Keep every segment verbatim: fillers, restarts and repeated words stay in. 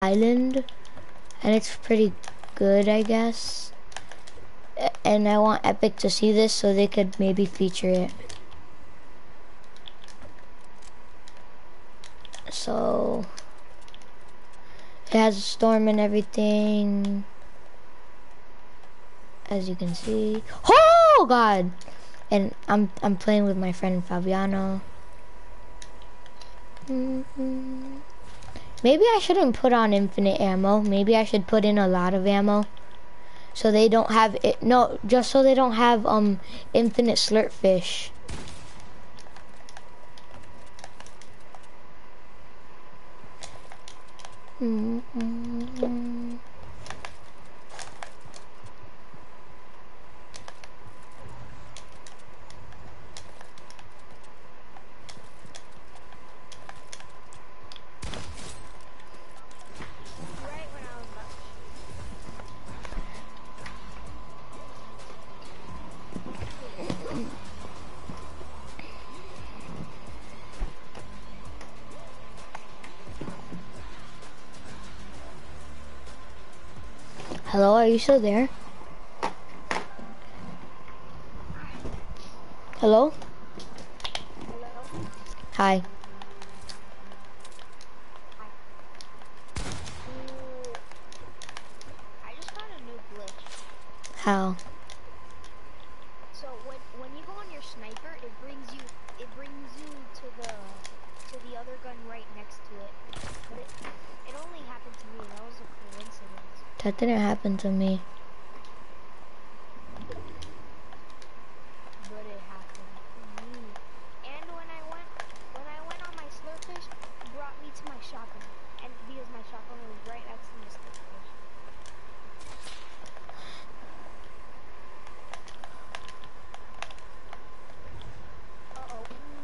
island, and it's pretty good, I guess. And I want Epic to see this so they could maybe feature it. So it has a storm and everything, as you can see. Oh God! And I'm I'm playing with my friend Fabiano. Mm-hmm. Maybe I shouldn't put on infinite ammo. Maybe I should put in a lot of ammo, so they don't have it. No, just so they don't have um infinite slurp fish. Mm-hmm. Hello, are you still there? Hello? Hello? Hi. Hi. Ooh, I just found a new glitch. How? So when when you go on your sniper, it brings you it brings you to the to the other gun right next to it. But it it only happened to me. That was a coincidence. That didn't happen to me. But it happened to me. And when I went when I went on my slurpfish, it brought me to my shotgun. And because my shotgun was right next to my slurpfish. Uh-oh.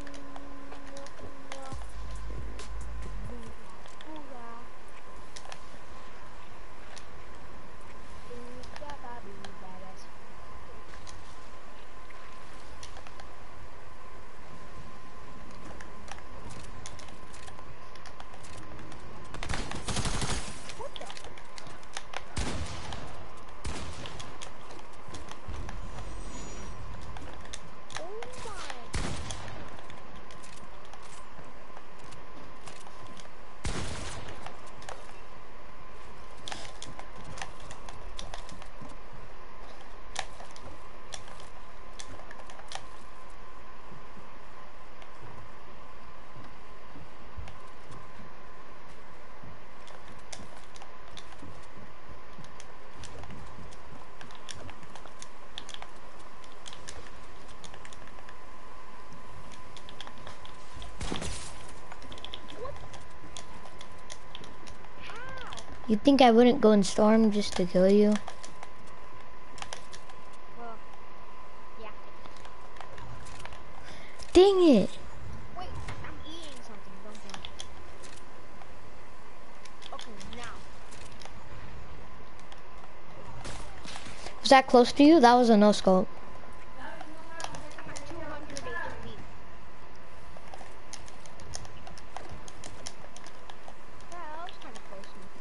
You think I wouldn't go in storm just to kill you? Well, yeah. Dang it! Wait, I'm eating something, don't jump. Okay, now. Was that close to you? That was a no scope. I'm at two hundred H P. Yeah, that was kind of close to me.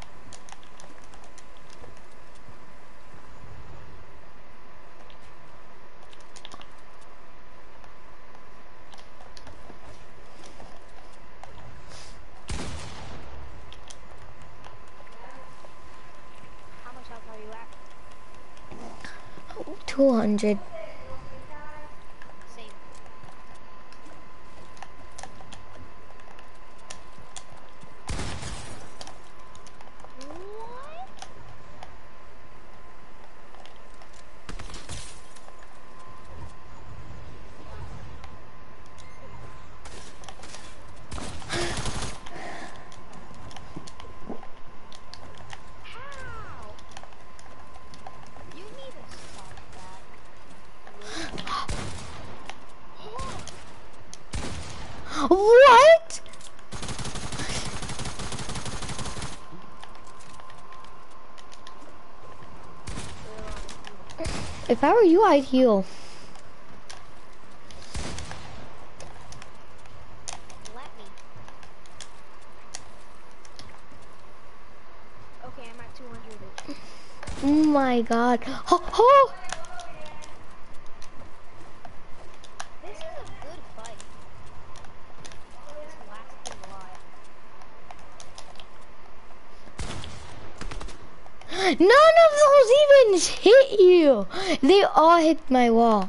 How much health are you at? two hundred. Same. What? How? You need to stop that. What? If I were you, I'd heal. Let me. Okay, I'm at two hundred H P. Oh my god. Oh, oh. This is a good fight. This lasted a lot. None of those even hit you. They all hit my wall.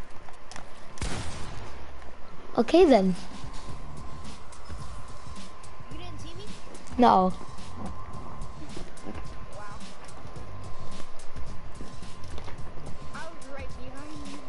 Okay then. You didn't see me? No. Wow. I was right behind you.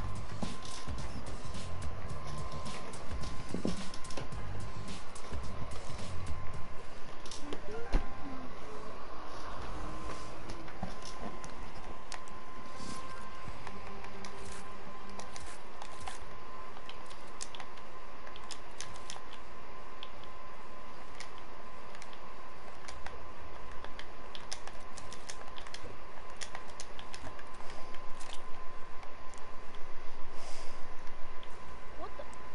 What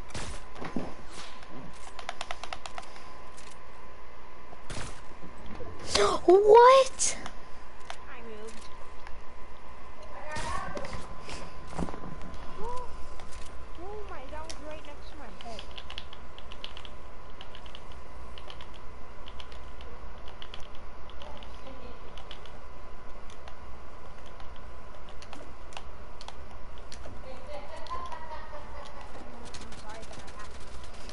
the? What? I moved. Oh, oh my, that was right next to my head. I'm sorry that I have to.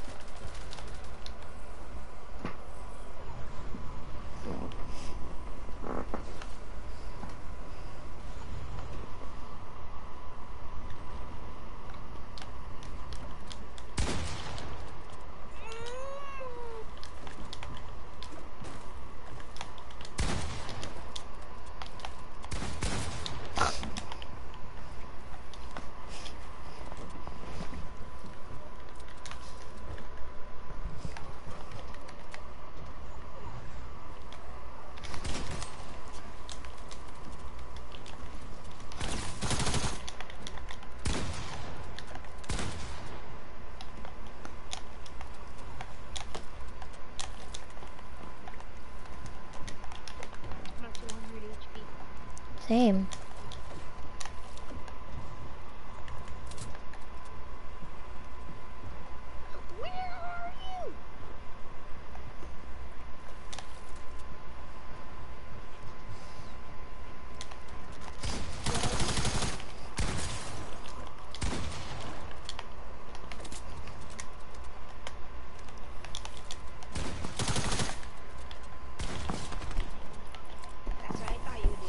I'm at two hundred H P. Same. Where are you? That's what I thought you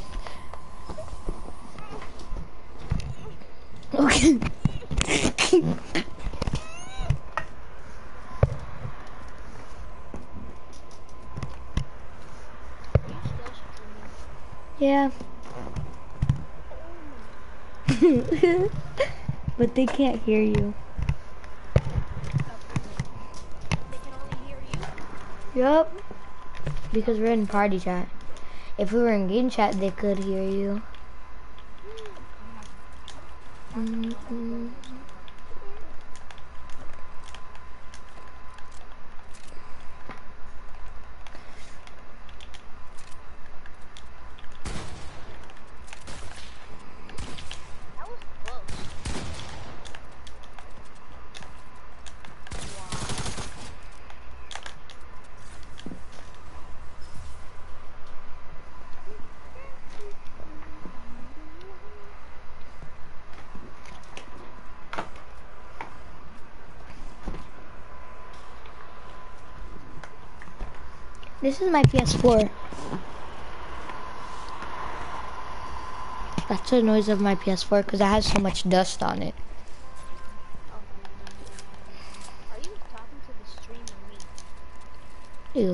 would do. Okay. Are you still streaming? Yeah. Oh my. But they can't hear you. They can only hear you? Yup. Because we're in party chat. If we were in game chat, they could hear you. Mm-hmm. That was close. Wow. This is my P S four. That's the noise of my P S four because it has so much dust on it. Oh. Are you talking to the stream or me? Ew.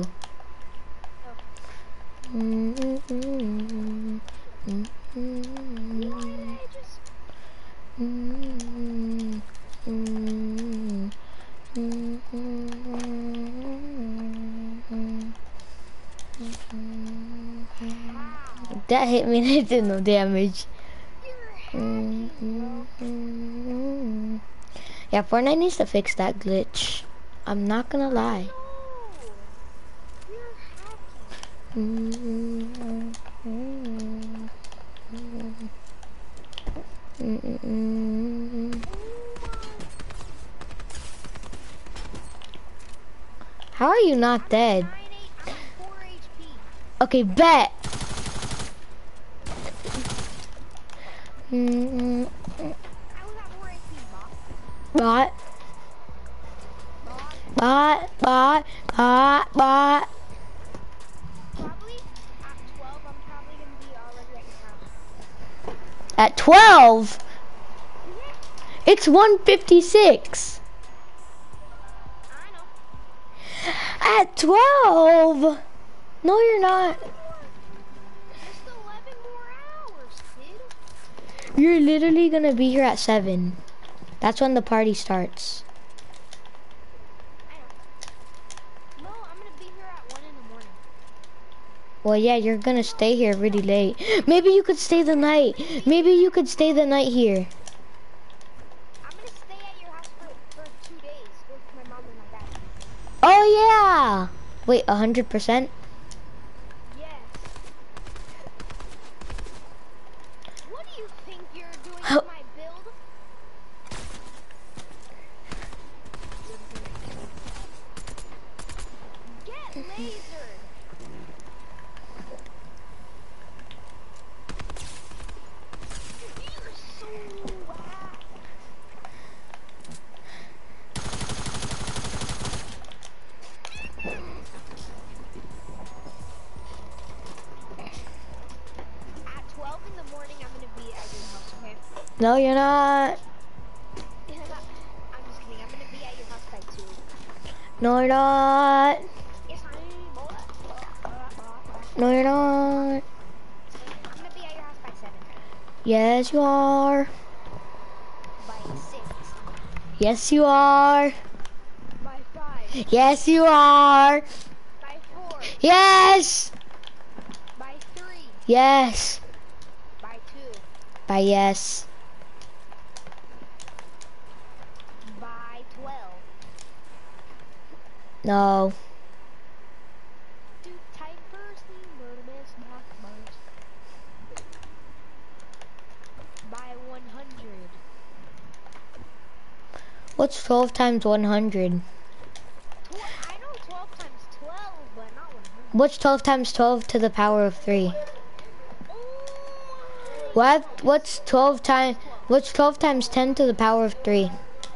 Oh. Mm-mm-mm-mm. What did I just... Mm-mm-mm. Mm-mm-mm. How? That hit me and it did no damage. You're hacking, bro. Yeah, Fortnite needs to fix that glitch. I'm not gonna lie. No. You're hacking. are you not dead? nine, eight, I'm at four H P. Okay, bet. Mm-mm. I was at four H P, bot. Bot, Bot. bot, bot, bot, bot. Probably at twelve, I'm probably gonna be already at your house. At twelve, Mhm. it's one fifty-six. I know. At twelve. No, you're not. Just eleven more hours, kid. You're literally gonna be here at seven. That's when the party starts. I know. No, I'm gonna be here at one in the morning. Well, yeah, you're gonna stay here really late. Maybe you could stay the night. Maybe you could stay the night here. I'm gonna stay at your house for, for two days with my mom and my dad. Oh, yeah. Wait, one hundred percent? Yes. What do you think you're doing How- with my build? Get lasered. You're so whack. At twelve in the morning, I'm gonna be at your house, okay? No, you're not. I'm just kidding. I'm gonna be at your house by two. No, you're not. Yes, I am. No, you're not. I'm gonna be at your house by seven. Yes, you are. By six. Yes, you are. By five. Yes, you are. By four. Yes. By three. Yes. By two. By yes. By twelve. No. Do typers need murderous knockers? By one hundred. What's twelve times one hundred? Tw I know twelve times twelve, but not one hundred. What's twelve times twelve to the power of three? Oh my. What? What's twelve times? What's twelve times ten to the power of three?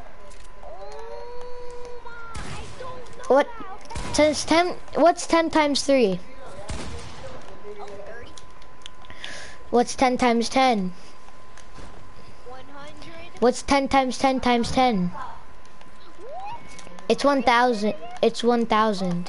Oh my. I don't know What? how. Times ten. What's ten times three? Oh, thirty. What's ten times ten? one hundred. What's ten times ten times ten? What? It's one thousand. It's one thousand.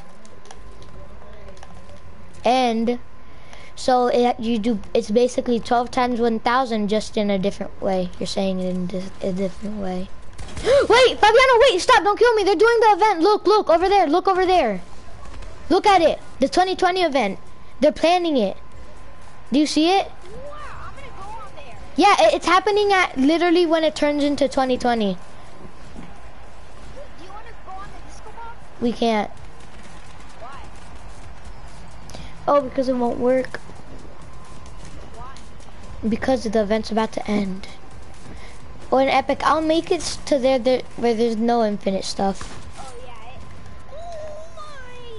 And so it, you do. It's basically twelve times one thousand, just in a different way. You're saying it in di- a different way. Wait, Fabiano, wait, stop! Don't kill me. They're doing the event. Look, look over there. Look over there. Look at it. The twenty twenty event. They're planning it. Do you see it? Wow, I'm gonna go on there. Yeah, it, it's happening at literally when it turns into twenty twenty. Do you wanna go on the disco ball? We can't. Why? Oh, because it won't work. Why? Because the event's about to end. Or an epic, I'll make it to there, there where there's no infinite stuff. Oh yeah. It, oh my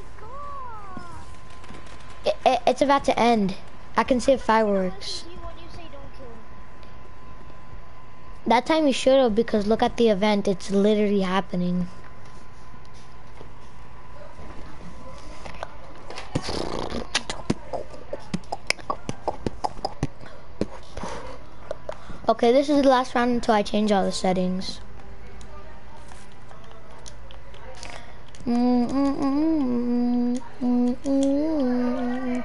god. It, it, it's about to end. I can see fireworks. Listen to you when you say don't kill him. That time you should have, because look at the event. It's literally happening. Okay, this is the last round until I change all the settings. Mm -mm -mm -mm -mm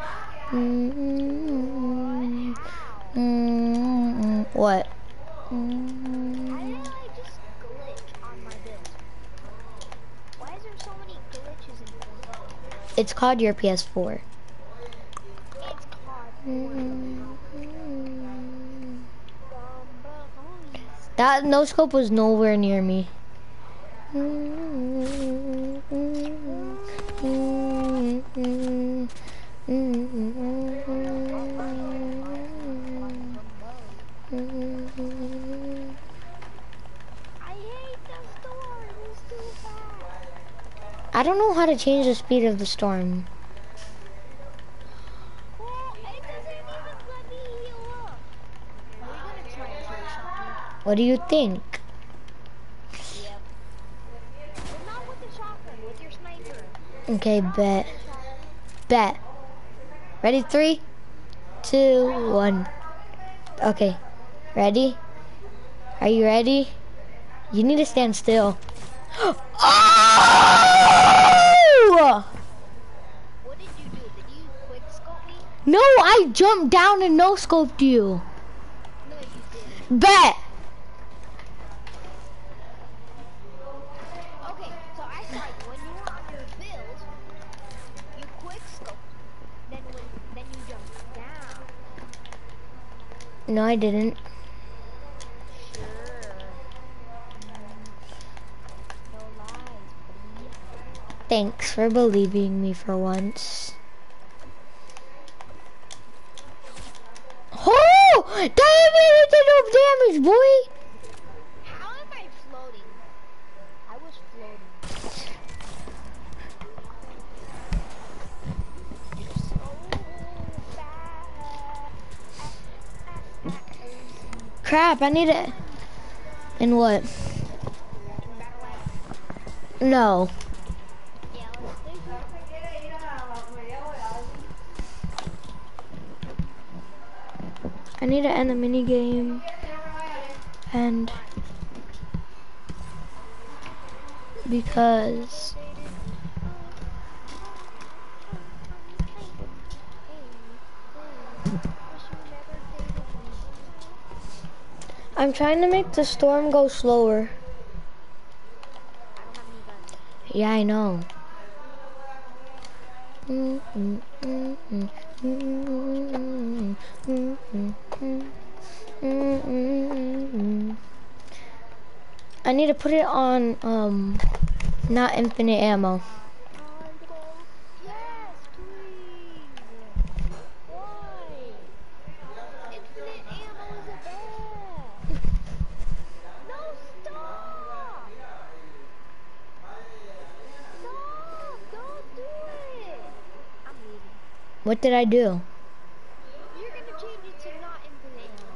-mm -mm. What? I didn't like just glitch on my build. Why is there so many glitches in Fortnite? It's called your P S four. It's called That no scope was nowhere near me. I hate the store. It's too fast. I don't know how to change the speed of the storm. Oh, it doesn't even let me heal up. Are we gonna try and trick shot me? What do you think? Yep. But not with the shotgun, with your sniper. Okay, Not bet. with the shotgun. Bet. Ready? Three, two, one. Okay. Ready? Are you ready? You need to stand still. Oh! What did you do? Did you quick scope me? No, I jumped down and no scoped you. No, you didn't. Bet. Okay, so I saw you when you were on your build. You quick scoped. Then when then you jumped down. No, I didn't. Sure. Mm, no lies, buddy. Thanks for believing me for once. Oh! Damn it! It did no damage, boy! How am I floating? I was floating. You're so fast. Crap, I need it. In what? No. Yeah, let's do it. I need to end the mini game. And because I'm trying to make the storm go slower. I don't have any guns. Yeah, I know. Mm, mm, mm, mm, mm, mm, mm, mm, mm, mm, mm. I need to put it on um not infinite ammo. Yes, please. Why? Infinite ammo is a bad. No, stop. Stop. Don't do it. I'm leaving. What did I do? You're gonna change it to not infinite ammo.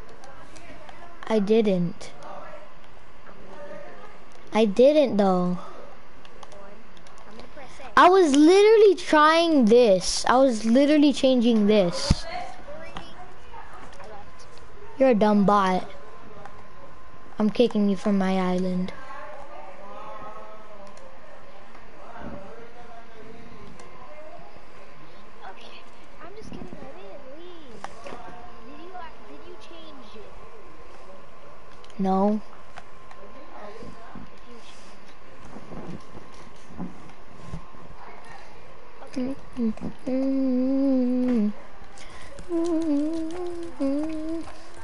I didn't. I'm leaving. I didn't though. One. I'm gonna press A. I was literally trying this. I was literally changing this. Bully me. I left. You're a dumb bot. I'm kicking you from my island. Okay. I'm just kidding. I didn't leave. Did you? uh, Did you change it? No. If you change. Mm-mm. Mm-mm.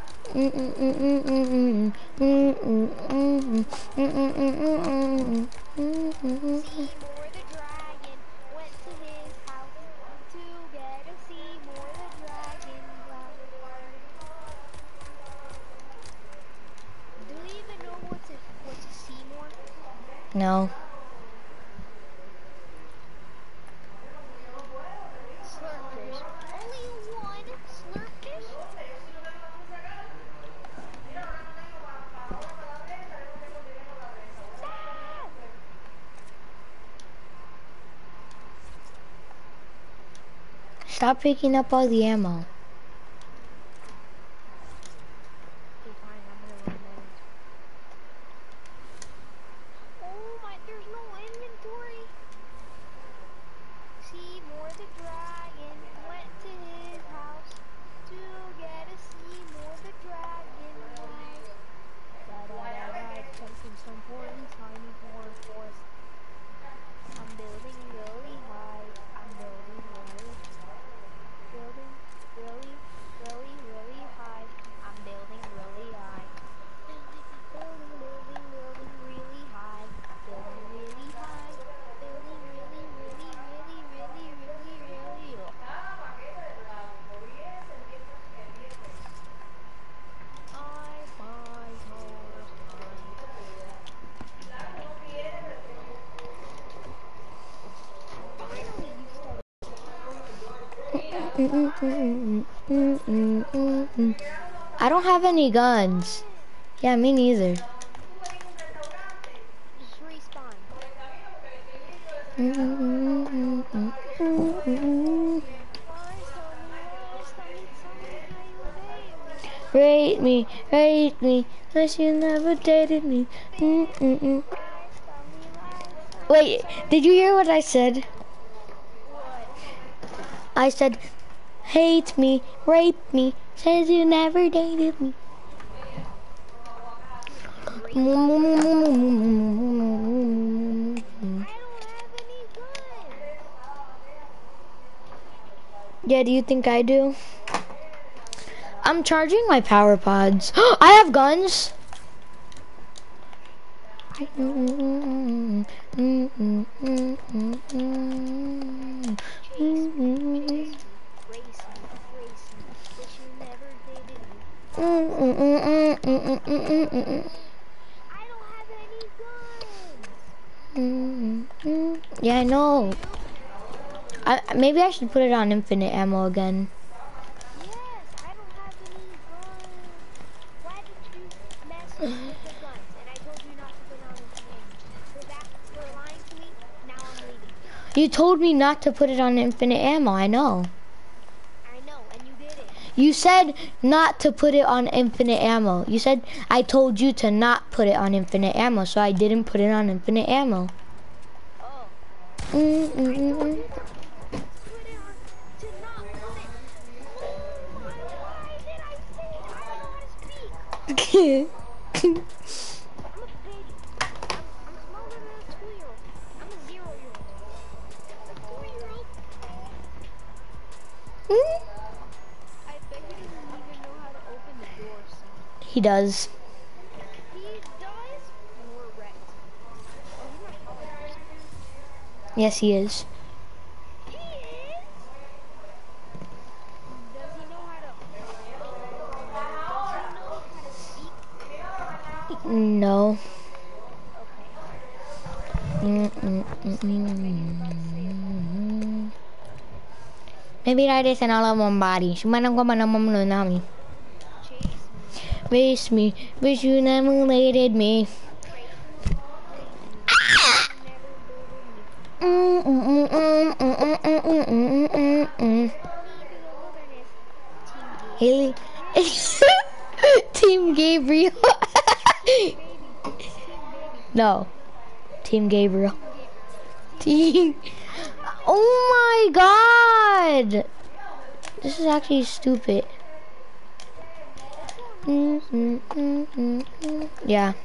Mm-mm. Mm-mm. Mm-mm. Seymour the dragon went to his house to get a Seymour the dragon glass. Do we even know what's a what's a Seymour? No. Slurpfish. Only one slurpfish? Sad. Stop picking up all the ammo. Okay, fine, I'm gonna run out. Oh my, there's no inventory. Seymour the dragon went to his house to get a Seymour the dragon glass. Da da da da, something so important, tiny forest forest. I'm building really high. I'm building really high. Building, building. I don't have any guns. Yeah, me neither. Just respawn. Rate me, rate me, cause you never dated me. Mm-mm-mm. Wait, did you hear what I said? I said, hate me, rape me, says you never dated me. I don't have any guns. Yeah, do you think I do? I'm charging my power pods. I have guns. I don't have any guns. Yeah, I know. I, maybe I should put it on infinite ammo again. Yes, I don't have any guns. Why did you mess with the guns? And I told you not to put on infinite ammo. For that, for lying to me, now I'm leaving. You told me not to put it on infinite ammo, I know. I know, and you did it. You said not to put it on infinite ammo. You said I told you to not put it on infinite ammo, so I didn't put it on infinite ammo. Oh. Mm -mm -mm. Put it on to not put it. Oh my, why did I say it? I don't know how to speak. I'm a baby. I'm, I'm smaller than a two-year-old. I'm a zero-year-old. A two-year-old. I bet he doesn't even know how to open the door, son. He does. He does? And we're wrecked. Oh, he's not taller than us. Yes, he is. He is? Does he know how to... Does he know how to speak? No. Okay. Mm -mm -mm -mm. Maybe that is an alarm body. Sumanang ko man ang mamuno namin. Chase me. Race me, wish you never mated me. Mm -mm -mm -mm -mm -mm -mm -mm -mm -mm. Haley. Team Gabriel. No. Team Gabriel. Team. Oh my god. This is actually stupid. Mm -mm -mm -mm -mm. Yeah.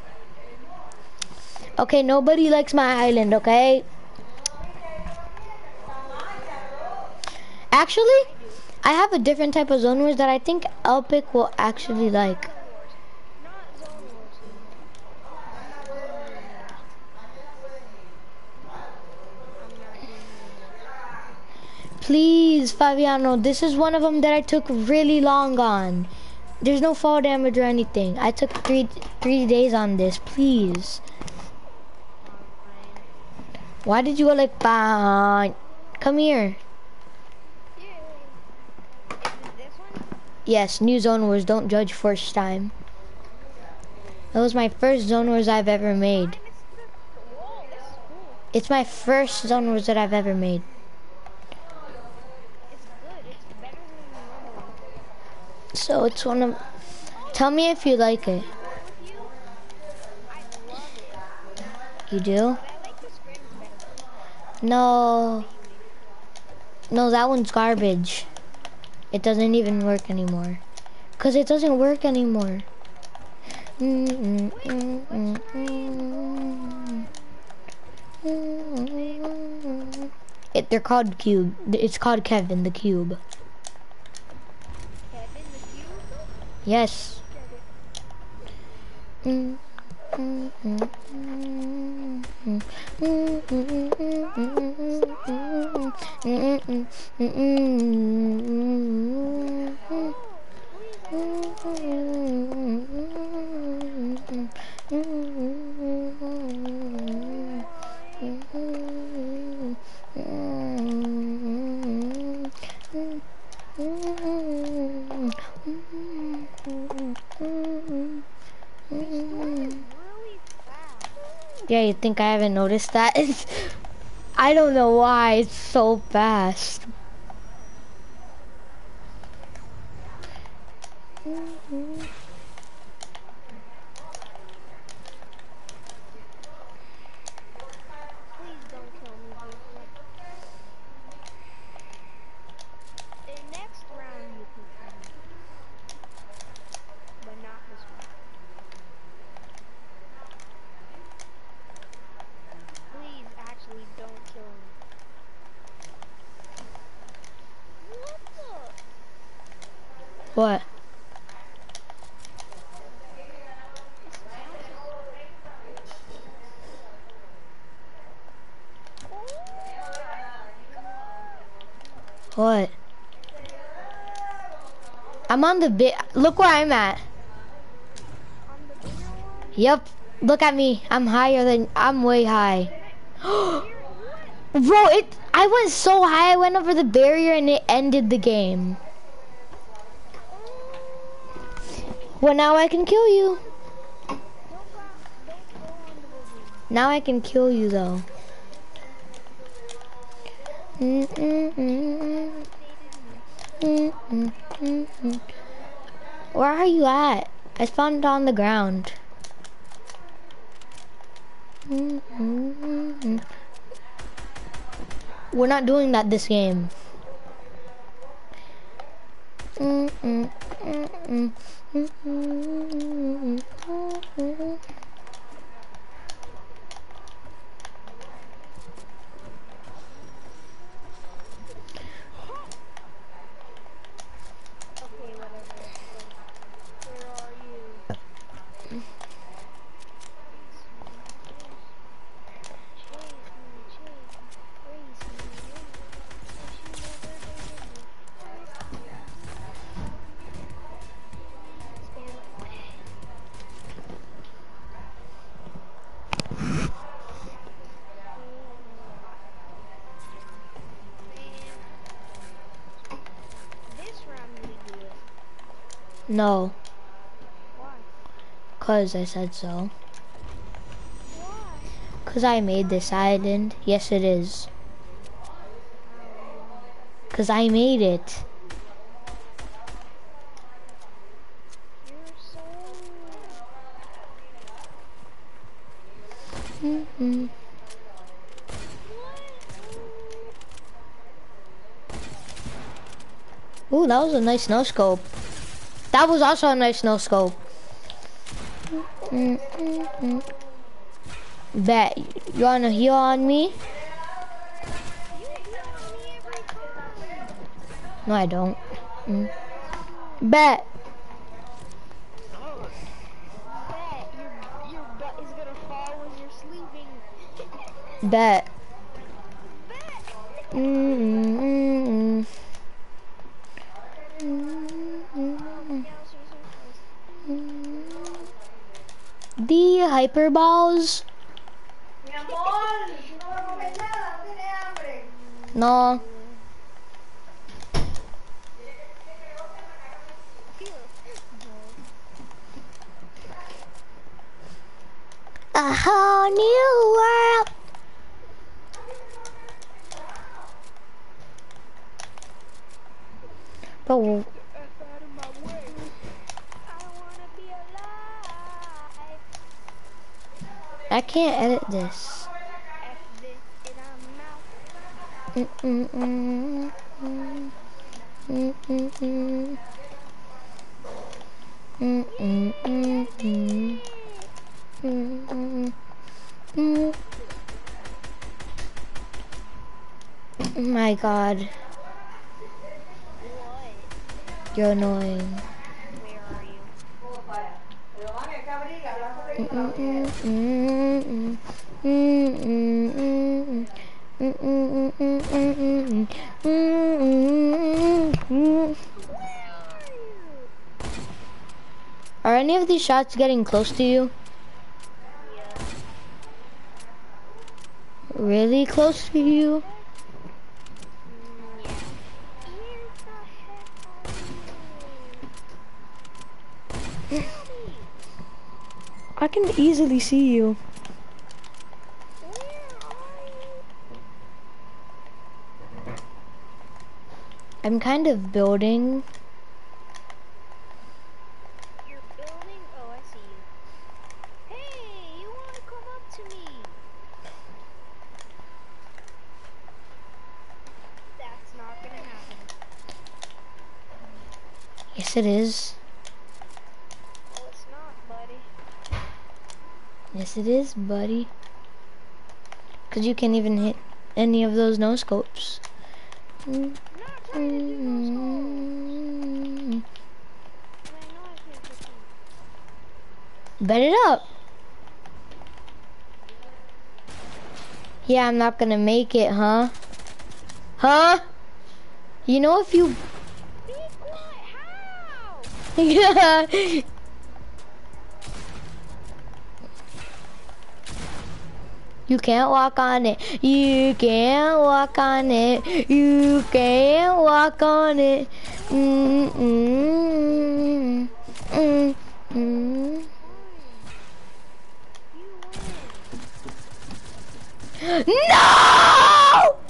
Okay, nobody likes my island, okay? Actually, I have a different type of zone wars that I think Elpic will actually like. Please, Fabiano, this is one of them that I took really long on. There's no fall damage or anything. I took three three days on this, please. Why did you go like, bah? Come here. Yes, new zone wars, don't judge first time. That was my first zone wars I've ever made. It's my first zone wars that I've ever made. So it's one of, tell me if you like it. You do? No. No, that one's garbage. It doesn't even work anymore. Cause it doesn't work anymore. Mm -mm -mm -mm -mm. Mm-mm. It, they're called Cube. It's called Kevin the Cube. Kevin the Cube? Yes. Mm, mm, mm, mm, mm, mm, mm, mm, mm, Really fast. Yeah, you think I haven't noticed that? It's, I don't know why it's so fast. Please don't kill me, Jason. The next round you can kill me. But not this one. Please, actually, don't kill me. What the? What? This house is... Oh What? I'm on the bit. Look where I'm at. on the bigger one? Yep. Look at me. I'm higher than. I'm way high. Here, what? Bro, it. I went so high. I went over the barrier and it ended the game. Well, now I can kill you. Don't go, don't go on the balloon. Now I can kill you though. Mm -mm -mm -mm. Mm -mm -mm. Where are you at? I spawned on the ground. Mm -mm -mm. We're not doing that this game. Mm -mm -mm -mm. Mm -mm -mm. Okay, whatever. Where are you? Chase me, chase me, race me, race me. Wish you never dated me. Stand away. This round we do it. No, Why? cause I said so. Why? Cause I made this island. Yes, it is. Cause I made it. You're so... Mm-mm. Ooh, that was a nice no scope. That was also a nice no scope. Mm -mm -mm. Bet you wanna heal on me? You heal me every time. No, I don't. Mm. Bet. Bet your, your butt is gonna fall when you're sleeping. Bet. Bet. Mm -mm -mm. The hyperballs. No. A whole new world. But F out of my way. I wanna be alive. I can't edit this. F this in our mouth. Mm -mm -mm -mm. Mm -mm -mm. Mm -mm -mm -mm. Mm -mm -mm. Oh my God, What? you're annoying. Where are you? Mm -mm -mm -mm. Mm -mm -mm. Mm -mm -mm -mm -mm. Mm -mm. Where are you? Are any of these shots getting close to you? Yeah. Really close to you? Mm, yeah. Where the heck Kill me! I can easily see you. Where are you? I'm kind of building. You're building? Oh, I see you. Hey, you wanna come up to me? That's not gonna happen. Yes, it is. Well, it's not, buddy. Yes, it is, buddy. Because you can't even hit any of those no scopes. I'm not trying to do no scopes. And I know I can't hit you. Bet it up. Yeah, I'm not gonna make it, huh? Huh? You know if you... Be quiet, how? Yeah. You can't walk on it. You can't walk on it. You can't walk on it. Mm mm mm mm. You No!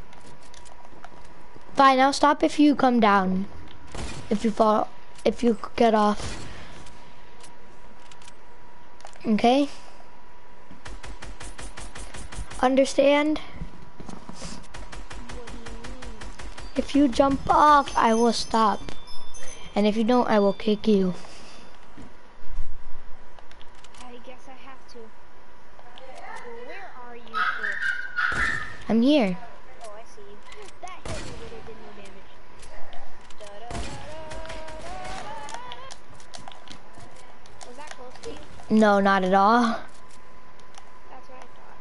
Fine, I'll stop if you come down. If you fall, if you get off. Okay? Understand? If you jump off, I will stop. And if you don't, I will kick you. I guess I have to. Well, where are you first? I'm here. Oh, I see you. That hit me, but it did no damage. Da-da-da-da-da-da-da. Was that close to you? No, not at all. That's what I thought.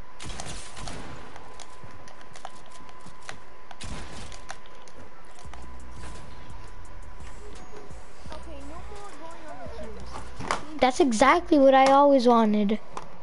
Okay, no more going on the cubes. That's exactly what I always wanted.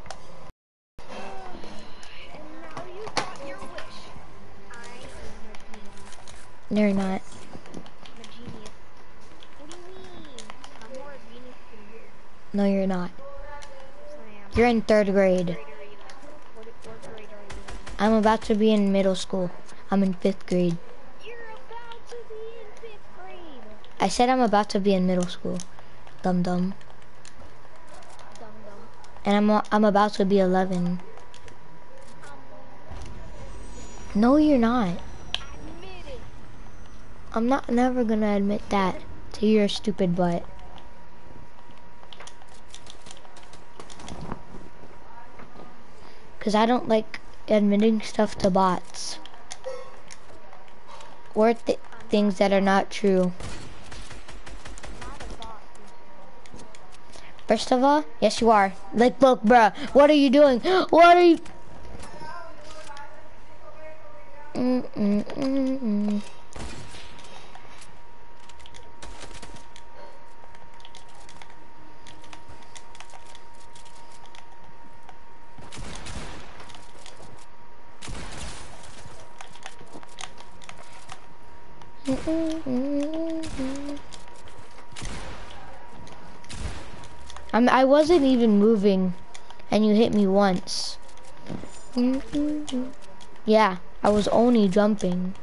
And now you got your wish. I am a genius. No, you're not. I'm a genius. What do you mean? I'm more a genius than you. No, you're not. Yes, I am. You're in third grade. What grade are you in? What, what grade are you in? I'm about to be in middle school. I'm in fifth grade. You're about to be in fifth grade. I said I'm about to be in middle school. Dum dum. Dum dum. And I'm I'm about to be eleven. No, you're not. Admit it. I'm not never gonna admit that to your stupid butt. Cause I don't like admitting stuff to bots. Or th things that are not true. Not a bot. First of all, yes you are. Like, look, bruh, what are you doing? What are you? Mm mm mm mm. Mm mm mm mm. I'm, I wasn't even moving, and you hit me once. Mm mm mm. Yeah, I was only jumping.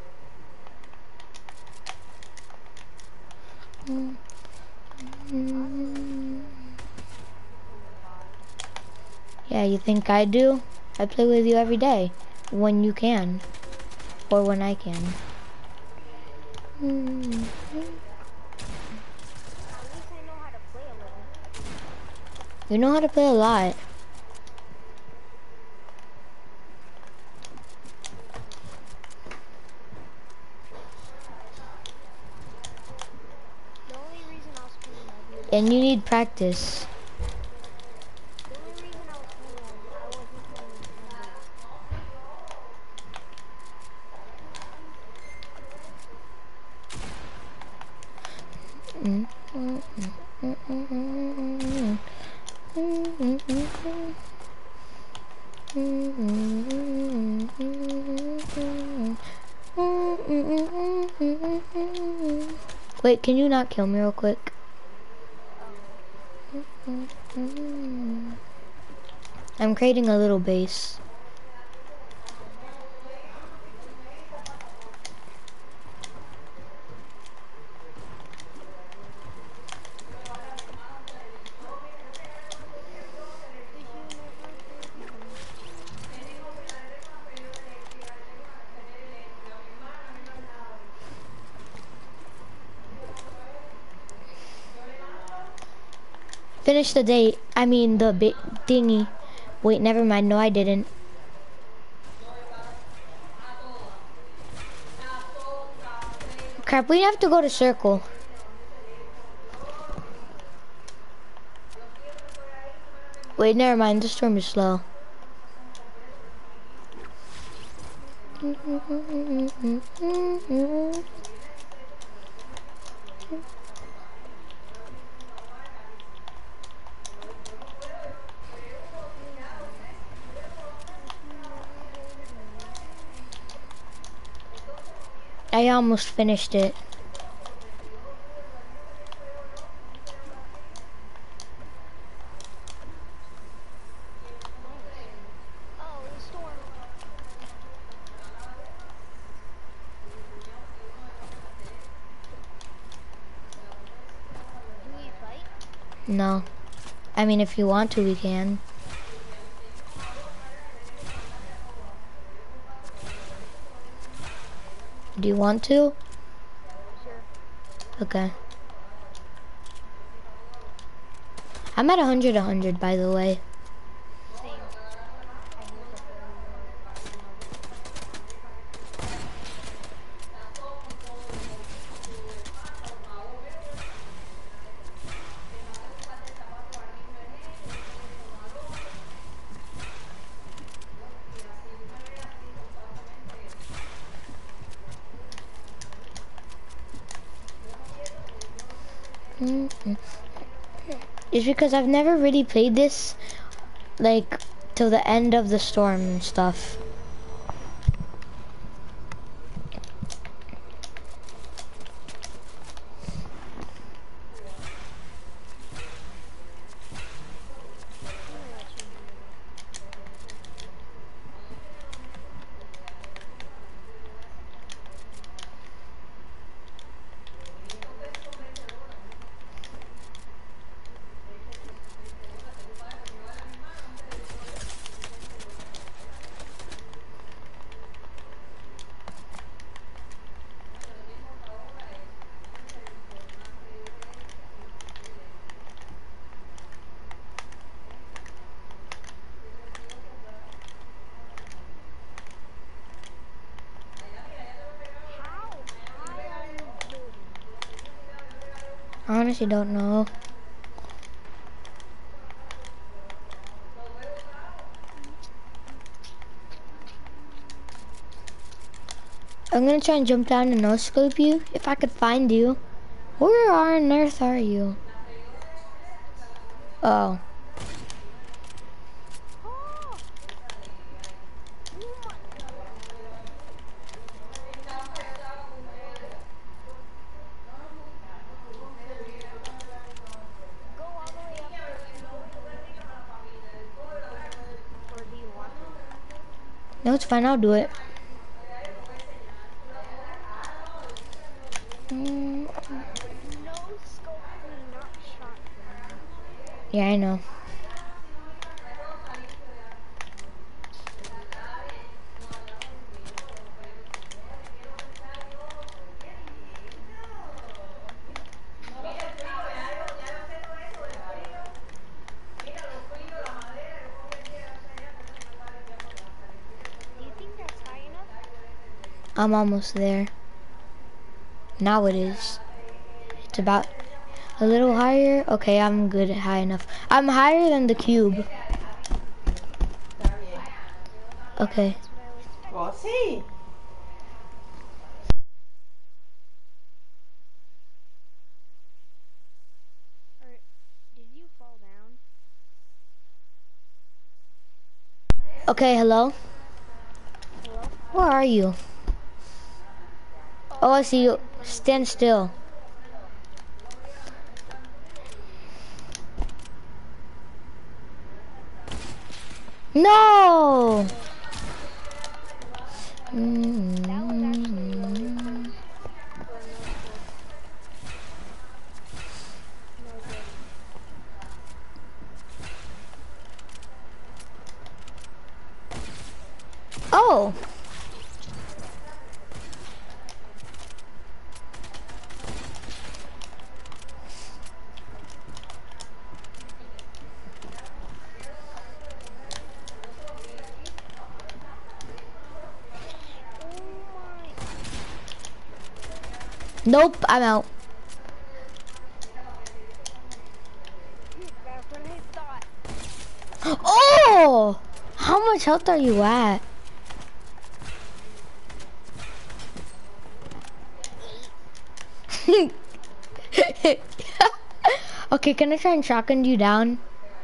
Mm mm. Yeah, you think I do? I play with you every day, when you can, or when I can. Mm -hmm. At least I know how to play a little. You know how to play a lot. The only reason I was playing my video. And you need practice. The only reason I was playing my video, I wasn't playing with Mm -hmm. Mm -hmm. Mm -hmm. Wait, can you not kill me real quick? I'm creating a little base. Finish the date. I mean the ba thingy. Wait, never mind. No, I didn't. Crap, we have to go to circle. Wait, never mind. The storm is slow. I almost finished it. Oh, the storm. Can we fight? No. I mean, if you want to, we can. Do you want to? Sure. Okay. I'm at one hundred, one hundred, by the way. Same. I hear the Mm-mm. It's because I've never really played this, like, till the end of the storm and stuff. How high are you building? I honestly don't know. I'm gonna try and jump down and no scope you if I could find you. Where on earth are you? Oh. Oh! Oh my. Go all the way up there. Or do you want to? No, it's fine. I'll do it. Mm, No scope me, not shotgun. yeah, I know. Do you think that's high enough? I'm almost there. Now it is. It's about a little higher. Okay, I'm good at high enough. I'm higher than the cube. Okay. That's what I was expecting. Well, see. Or did you fall down? Okay, hello? Hello? Where are you? Oh, I see you. Stand still. No! That was actually really Mm. close for a no scope. No good. Oh! Oh my. Nope, I'm out. That's what I thought. Oh! How much health are you at? Okay, can I try and shotgun you down?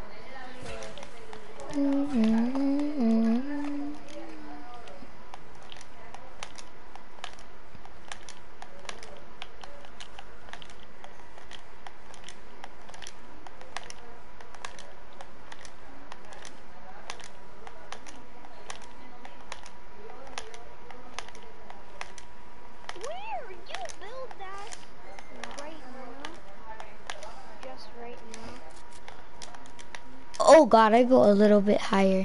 Where you build that right now? Just right now. Oh god, I go a little bit higher.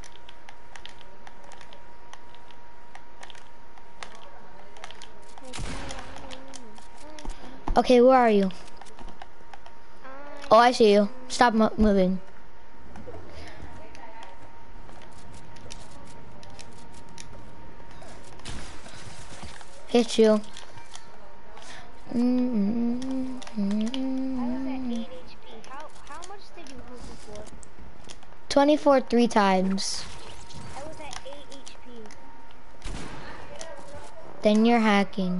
Okay, where are you? Oh, I see you. Stop mo moving. Hit you. I was at eight H P. How how much did you hurt me for? twenty-four three times. I was at eight H P. Then you're hacking.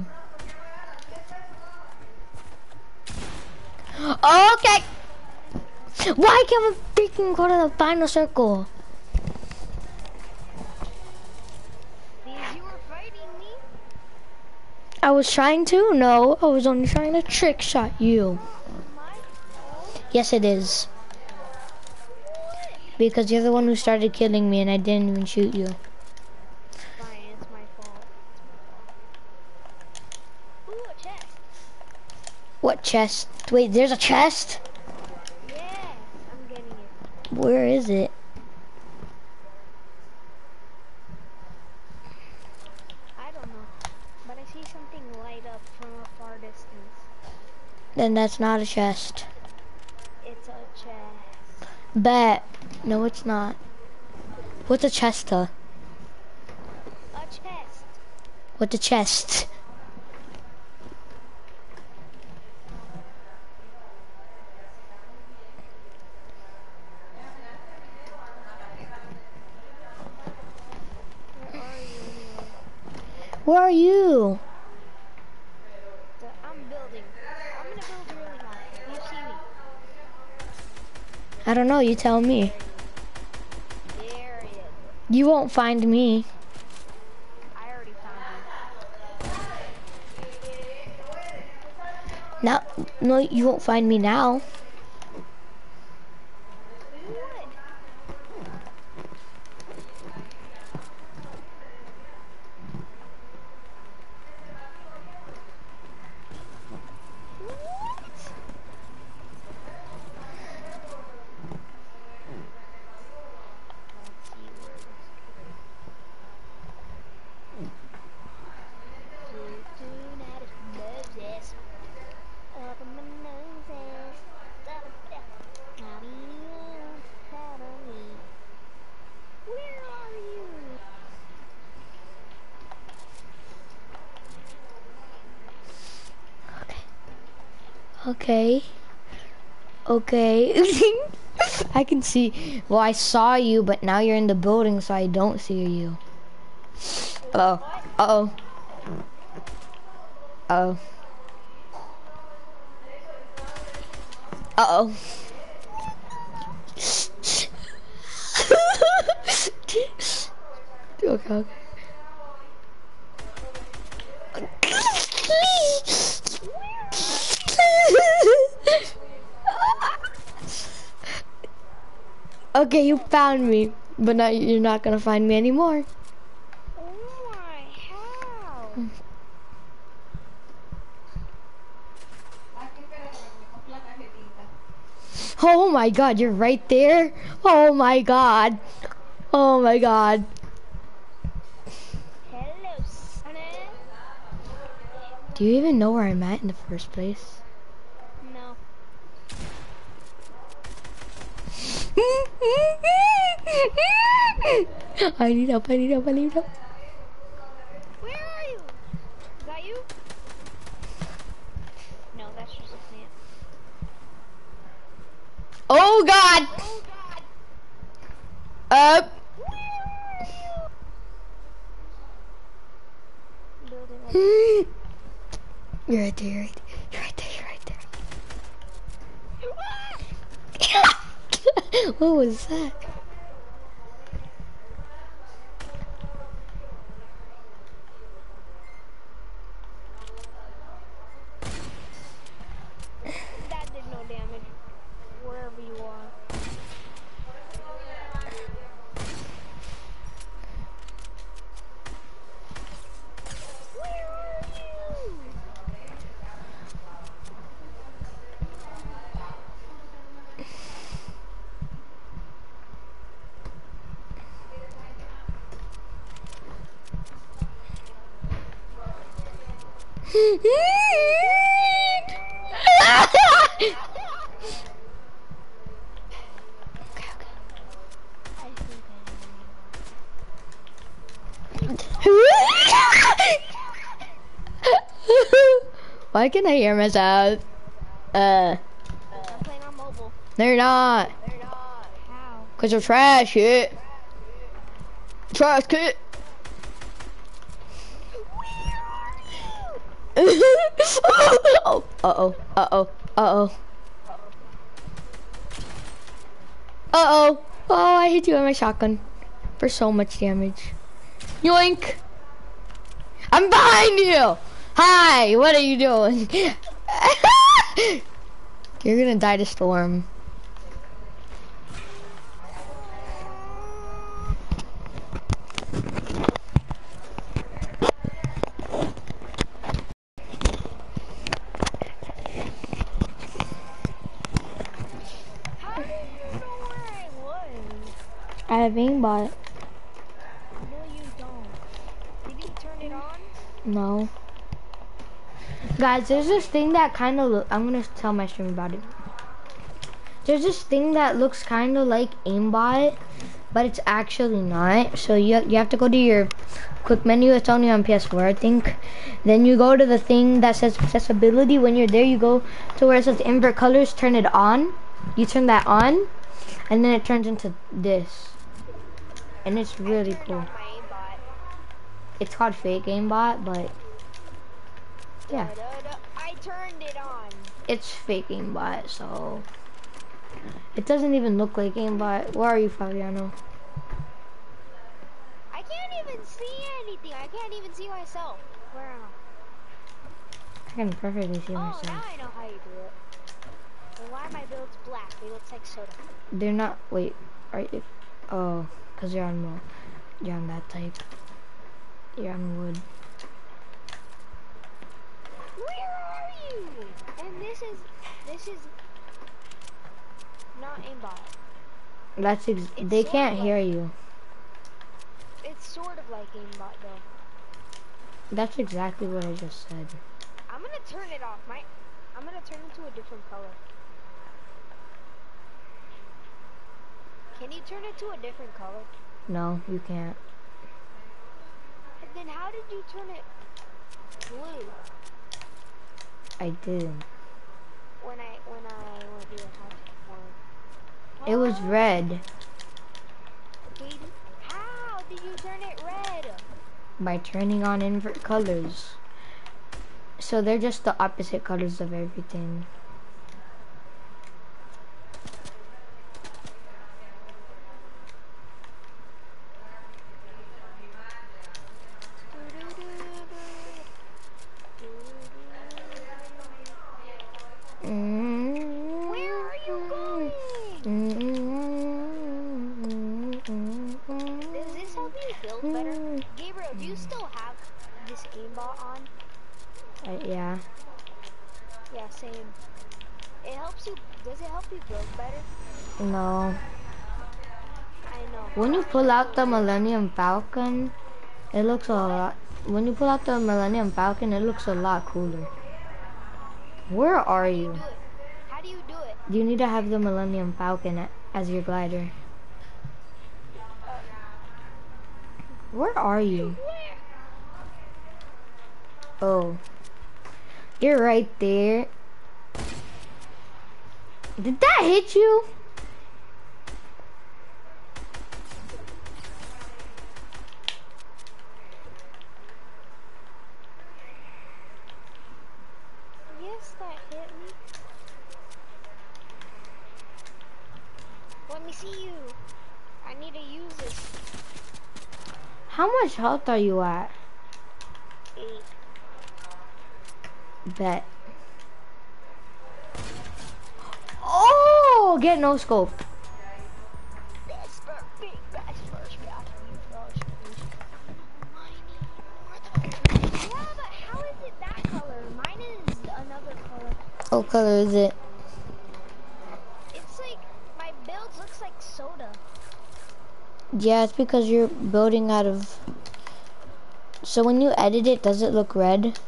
Okay. Why can't we freaking go to the final circle? Because you were fighting me. I was trying to. No, I was only trying to trick shot you. My fault. Yes, it is. Because you're the one who started killing me and I didn't even shoot you. Fine, it's my fault. It's my fault. Ooh, a chest. What chest? Wait, there's a chest? Yes, I'm getting it. Where is it? I don't know, but I see something light up from a far distance. Then that's not a chest. It's a chest. Bet. No, it's not. What's a chesta? A chest. What's a chest? Where are you anyway? Where are you? The- I'm building. I'm gonna build really high. You see me? I don't know, you tell me. There he is. You won't find me. I already found Now, no, you won't find me now. you. You would. What? Let's see where this goes. Up in my noses. Where are you? Okay. Okay. I can see. Well, I saw you, but now you're in the building, so I don't see you. Uh oh. Uh oh. Uh oh. Uh oh. Okay, okay. Okay, you found me. But now you're not gonna find me anymore. Oh my, how? Oh my god, you're right there. Oh my god. Oh my god. Hello, Sonny. Do you even know where I'm at in the first place? No. I need help, I need help, I need help. Where are you? Is that you? No, that's just a plant. Oh god! Oh god! Up! Where are you? Building up. You're right there, you're right there, you're right there, you're right there. What was that? That did no damage. Wherever you are. Where are you? I think Why can I hear myself? Uh, I'm playing on mobile. no you're not. They're not. How? Cause you're trash it. Trash kit. Oh, uh-oh, uh-oh, uh-oh. Uh-oh. Oh, I hit you with my shotgun. For so much damage. Yoink! I'm behind you! Hi, what are you doing? You're gonna die to storm. How do you know where I was? I have aimbot. No, you don't. Did you turn it on? No. Guys, there's this thing that kind of look. I'm gonna tell my stream about it. There's this thing that looks kind of like aimbot, but it's actually not. So you you have to go to your quick menu. It's only on P S four, I think. Then you go to the thing that says accessibility. When you're there, you go to where it says invert colors. Turn it on. You turn that on, and then it turns into this, and it's really Turned cool. on my aimbot. It's called fake aimbot, but yeah, Da, da, da. I turned it on. it's fake aimbot. So it doesn't even look like aimbot. Where are you, Fabiano? I can't even see anything. I can't even see myself. Where am I? I can perfectly see Oh, myself. now I know how you do it. And why are my builds black? They look like soda. They're not. Wait, right? If, oh, cause you're on mo- You're on that type. You're on wood. Where are you? And this is this is not aimbot. That's ex It's they sort can't of hear like- you. It's sort of like aimbot though. That's exactly what I just said. I'm gonna turn it off. My I'm gonna turn it to a different color. Can you turn it to a different color? No, you can't. And then how did you turn it blue I didn't. when I when I want to do a house one? It was Huh? red Did, how did you turn it red? by turning on invert colors. So they're just the opposite colors of everything. Where are you going? Yeah, same. It helps you. Does it help you build better? No. I know. When you pull out the Millennium Falcon, it looks a What? lot. When you pull out the Millennium Falcon, it looks a lot cooler. Where are How do you you? do it? How do you do it? You need to have the Millennium Falcon a- as your glider. Uh, Where are you? where? Oh, you're right there. Did that hit you? Yes, that hit me. Let me see you. I need to use this. How much health are you at? Eight. Bet. Oh, get no scope. That's perfect. That's first shot. You first. Yeah, but how is it that color? Mine is another color. What color is it? It's like my build looks like soda. Yeah, it's because you're building out of... So when you edit it, does it look red?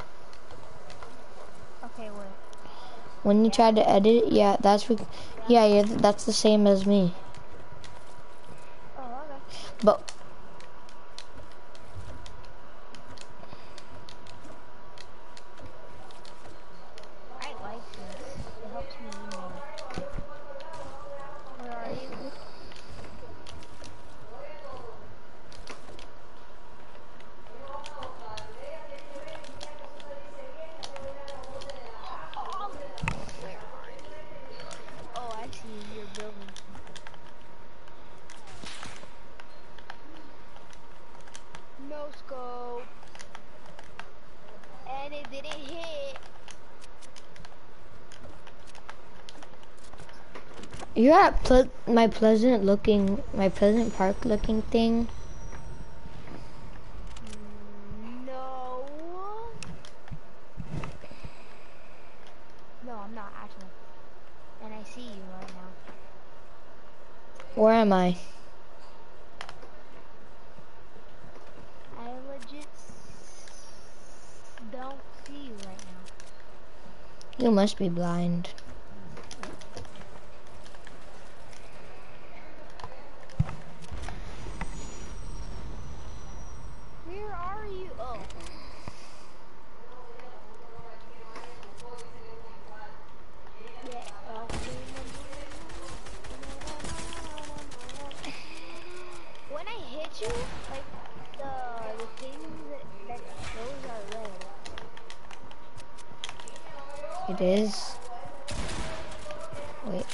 Okay, wait. When you Yeah. try to edit it, yeah, that's... Re yeah, yeah, that's the same as me. Oh, okay. But... I like this. It helps me emo. Where are you? Oh, where are you? Oh, I see you. You're building. No scope. And it didn't hit. You're at ple my pleasant looking, my pleasant park looking thing. No. No, I'm not actually. And I see you right now. Where am I? I legit s- don't see you right now. You must be blind. Where are you? Oh. Yeah, oh. When I hit you, like the the things that, that shows are red. It is. Wait.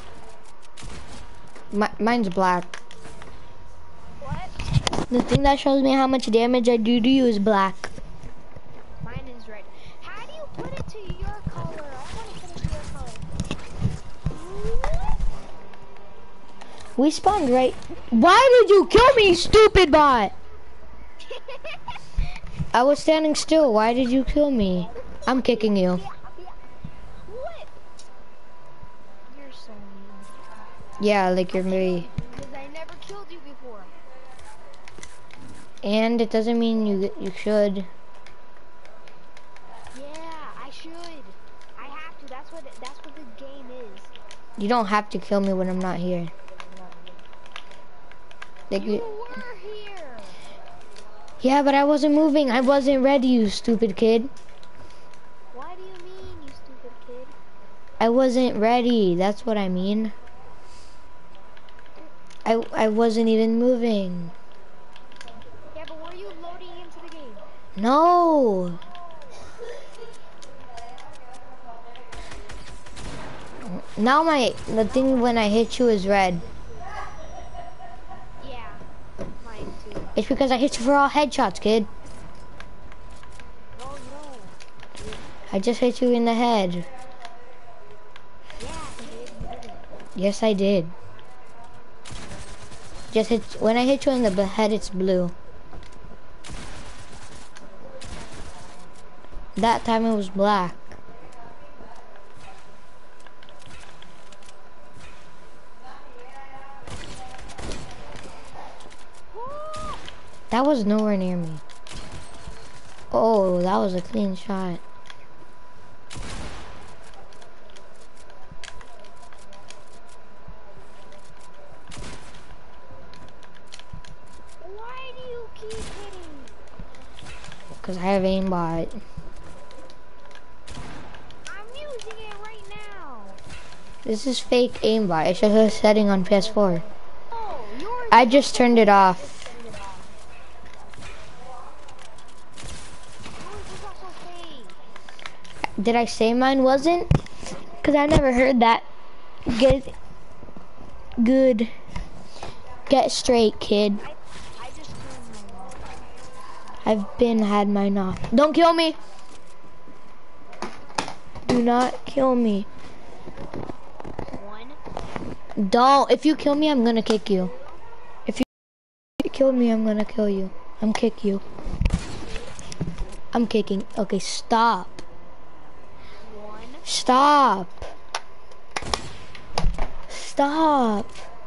My, mine's black. What? The thing that shows me how much damage I do to you is black. Mine is red. How do you put it to your color? I want to put it to your color. We spawned right. Why did you kill me, stupid bot? I was standing still. Why did you kill me? I'm kicking you. What? You're so mean. Yeah, like you're me. Because I never killed you before. And it doesn't mean you you should. Yeah, I should. I have to. That's what that's what this game is. You don't have to kill me when I'm not here. Like You you, were here. yeah, but I wasn't moving. I wasn't ready, you stupid kid. Why do you mean, you stupid kid? I wasn't ready. That's what I mean. I I wasn't even moving. Yeah, but were you loading into the game? No. Now my the thing when I hit you is red. Yeah, mine too. It's because I hit you for all headshots, kid. Oh no. I just hit you in the head. Yeah, you did. You did it. Yes, I did. Just hit when I hit you in the b- head, it's blue. That time it was black. That was nowhere near me. Oh, that was a clean shot. Why do you keep hitting me? Because I have aimbot. I'm using it right now. This is fake aimbot. It's just a setting on P S four. Oh, yours I is just also turned it fake. off. Yours is also fake. Did I say mine wasn't? Because I never heard that. Get good. Get straight, kid. I, I just turned mine off. I've been had mine off. Don't kill me. Do not kill me. One. Don't. If you kill me, I'm gonna kick you. If you kill me, I'm gonna kill you. I'm kick you. I'm kicking. Okay, stop. One. Stop. Stop.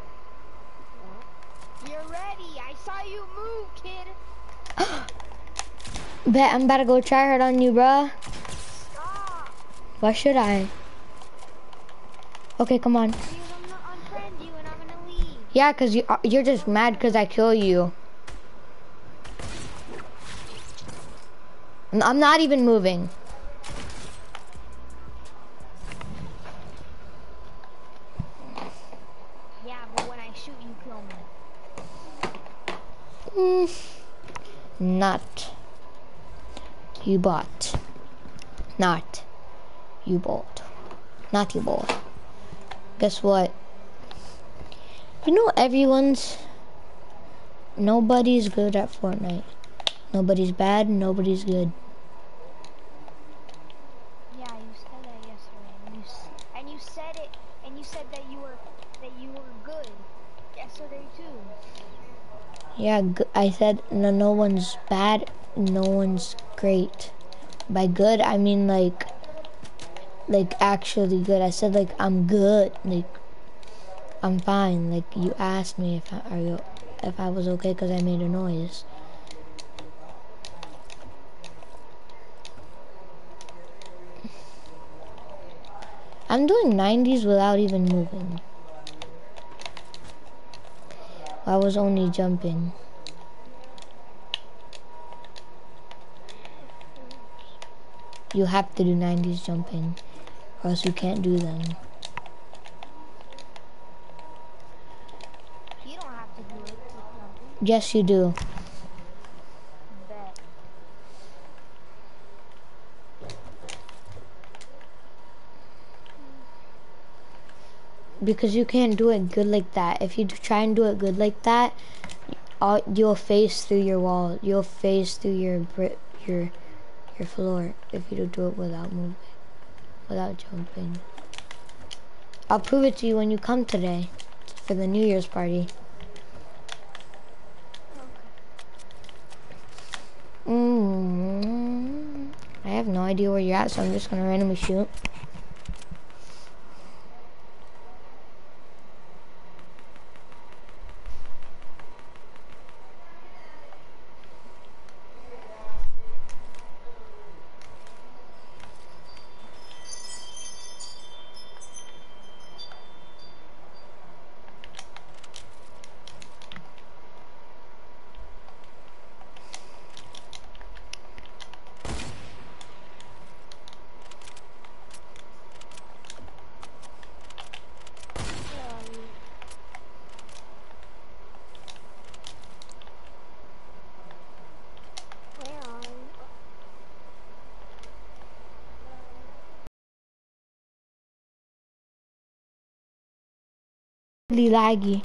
You're ready. I saw you move, kid. Bet I'm about to go try hard on you, bruh. Stop. Why should I? Okay, come on. Because I'm gonna unfriend you and I'm gonna leave. Yeah, cause you you're just mad because I kill you. I'm I'm not even moving. Yeah, but when I shoot, you kill me. Mm, not. You bot. Not. You bot. Not you bot. Guess what? You know everyone's... Nobody's good at Fortnite. Nobody's bad, nobody's good. Yeah, you said that yesterday, and you s and you said it, and you said that you were that you were good yesterday too. Yeah, g I said no, no one's bad, no one's great. By good, I mean like, like actually good. I said like I'm good, like I'm fine. Like you asked me if I, are you, if I was okay because I made a noise. I'm doing nineties without even moving. I was only jumping. You have to do nineties jumping, or else you can't do them. You don't have to do it. Keep jumping. Yes, you do. Bet. Because you can't do it good like that. If you try and do it good like that, all, you'll phase through your wall. You'll phase through your bri your your floor if you don't do it without moving, without jumping. I'll prove it to you when you come today for the New Year's party. Mm, I have no idea where you're at, so I'm just gonna randomly shoot. Where are you? Really laggy.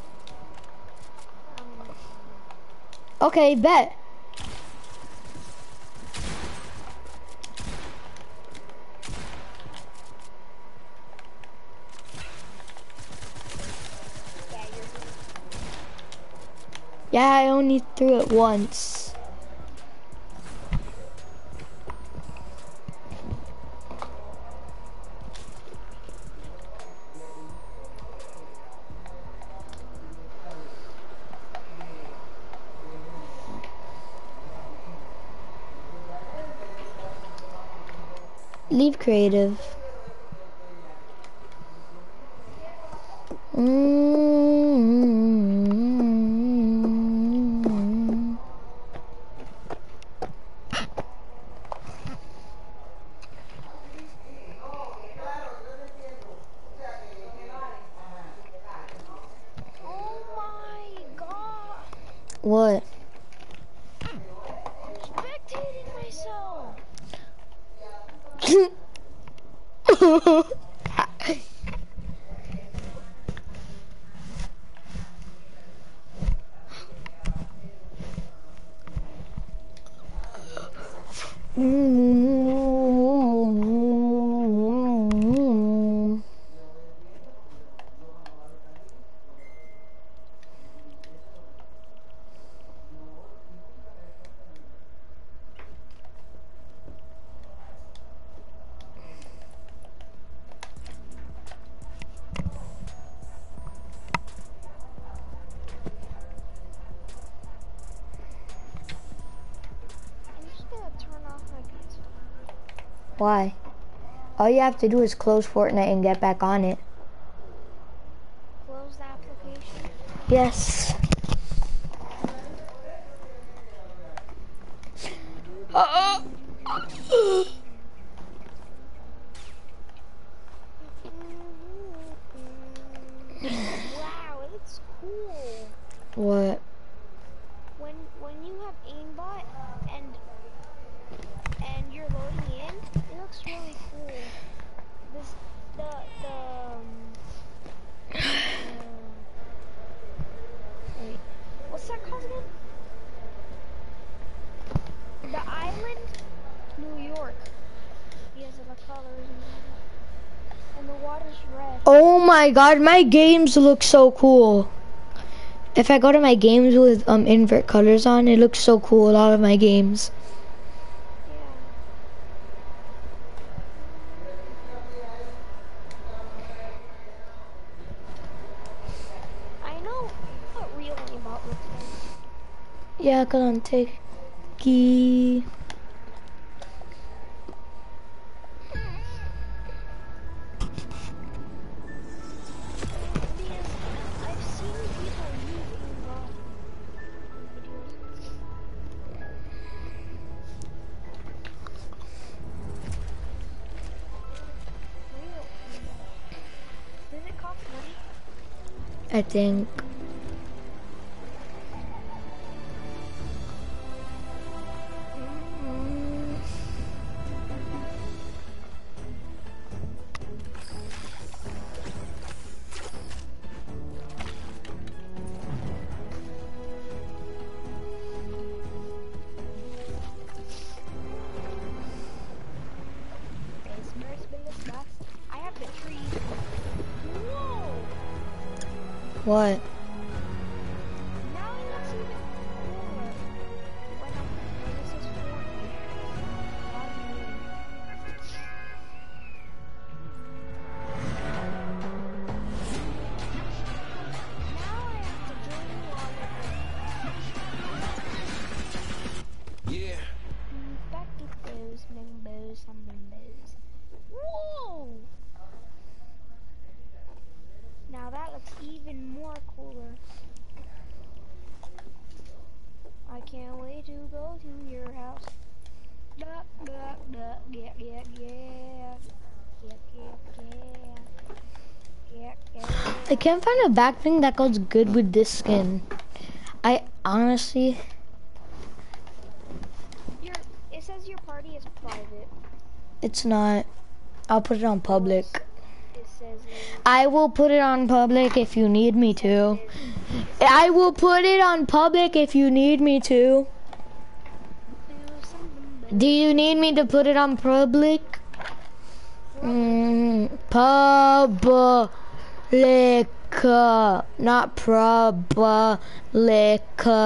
Um, Okay, bet. yeah, you're good. Yeah, I only threw it once. leave creative. Mm-hmm. Oh my god! What? Spectating myself! Mm-hmm. I'm just gonna turn off my P S four. Why? All you have to do is close Fortnite and get back on it. Close the application. Yes. Uh, Wow, it's cool. what? When when you have aimbot and and you're loading in, it looks really cool. This the the um, uh, wait, what's that called again? The island, New York. Because of the colors and, and the water's red. Oh my god, my games look so cool. If I go to my games with um invert colors on, it looks so cool, a lot of my games. Yeah. I know what real aimbot looks like. Yeah, cause I'm taking. Because I've seen people use aimbot in videos. Real aimbot. Does it cost money? I think. I have the trees. Whoa! What? Now it looks even cooler when, I'm, when this is Fortnite. God, now I have to join the lobby. Yeah. Back to those members, some members. Whoa! Now that looks even more cooler. I can't wait to go to your house. Duh, duh, duh, yeah, yeah, yeah. Yeah, yeah, yeah. Yeah, yeah. I can't find a back bling that goes good with this skin. I honestly. Your, it says your party is private. It's not. I'll put it on public. It says it. I will put it on public if you need me to. I will put it on public if you need me to. Do you need me to put it on public? Mm, public. Not public.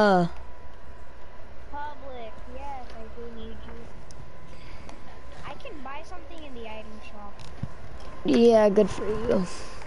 Public, yes, I do need you. I can buy something in the item shop. Yeah, good for you.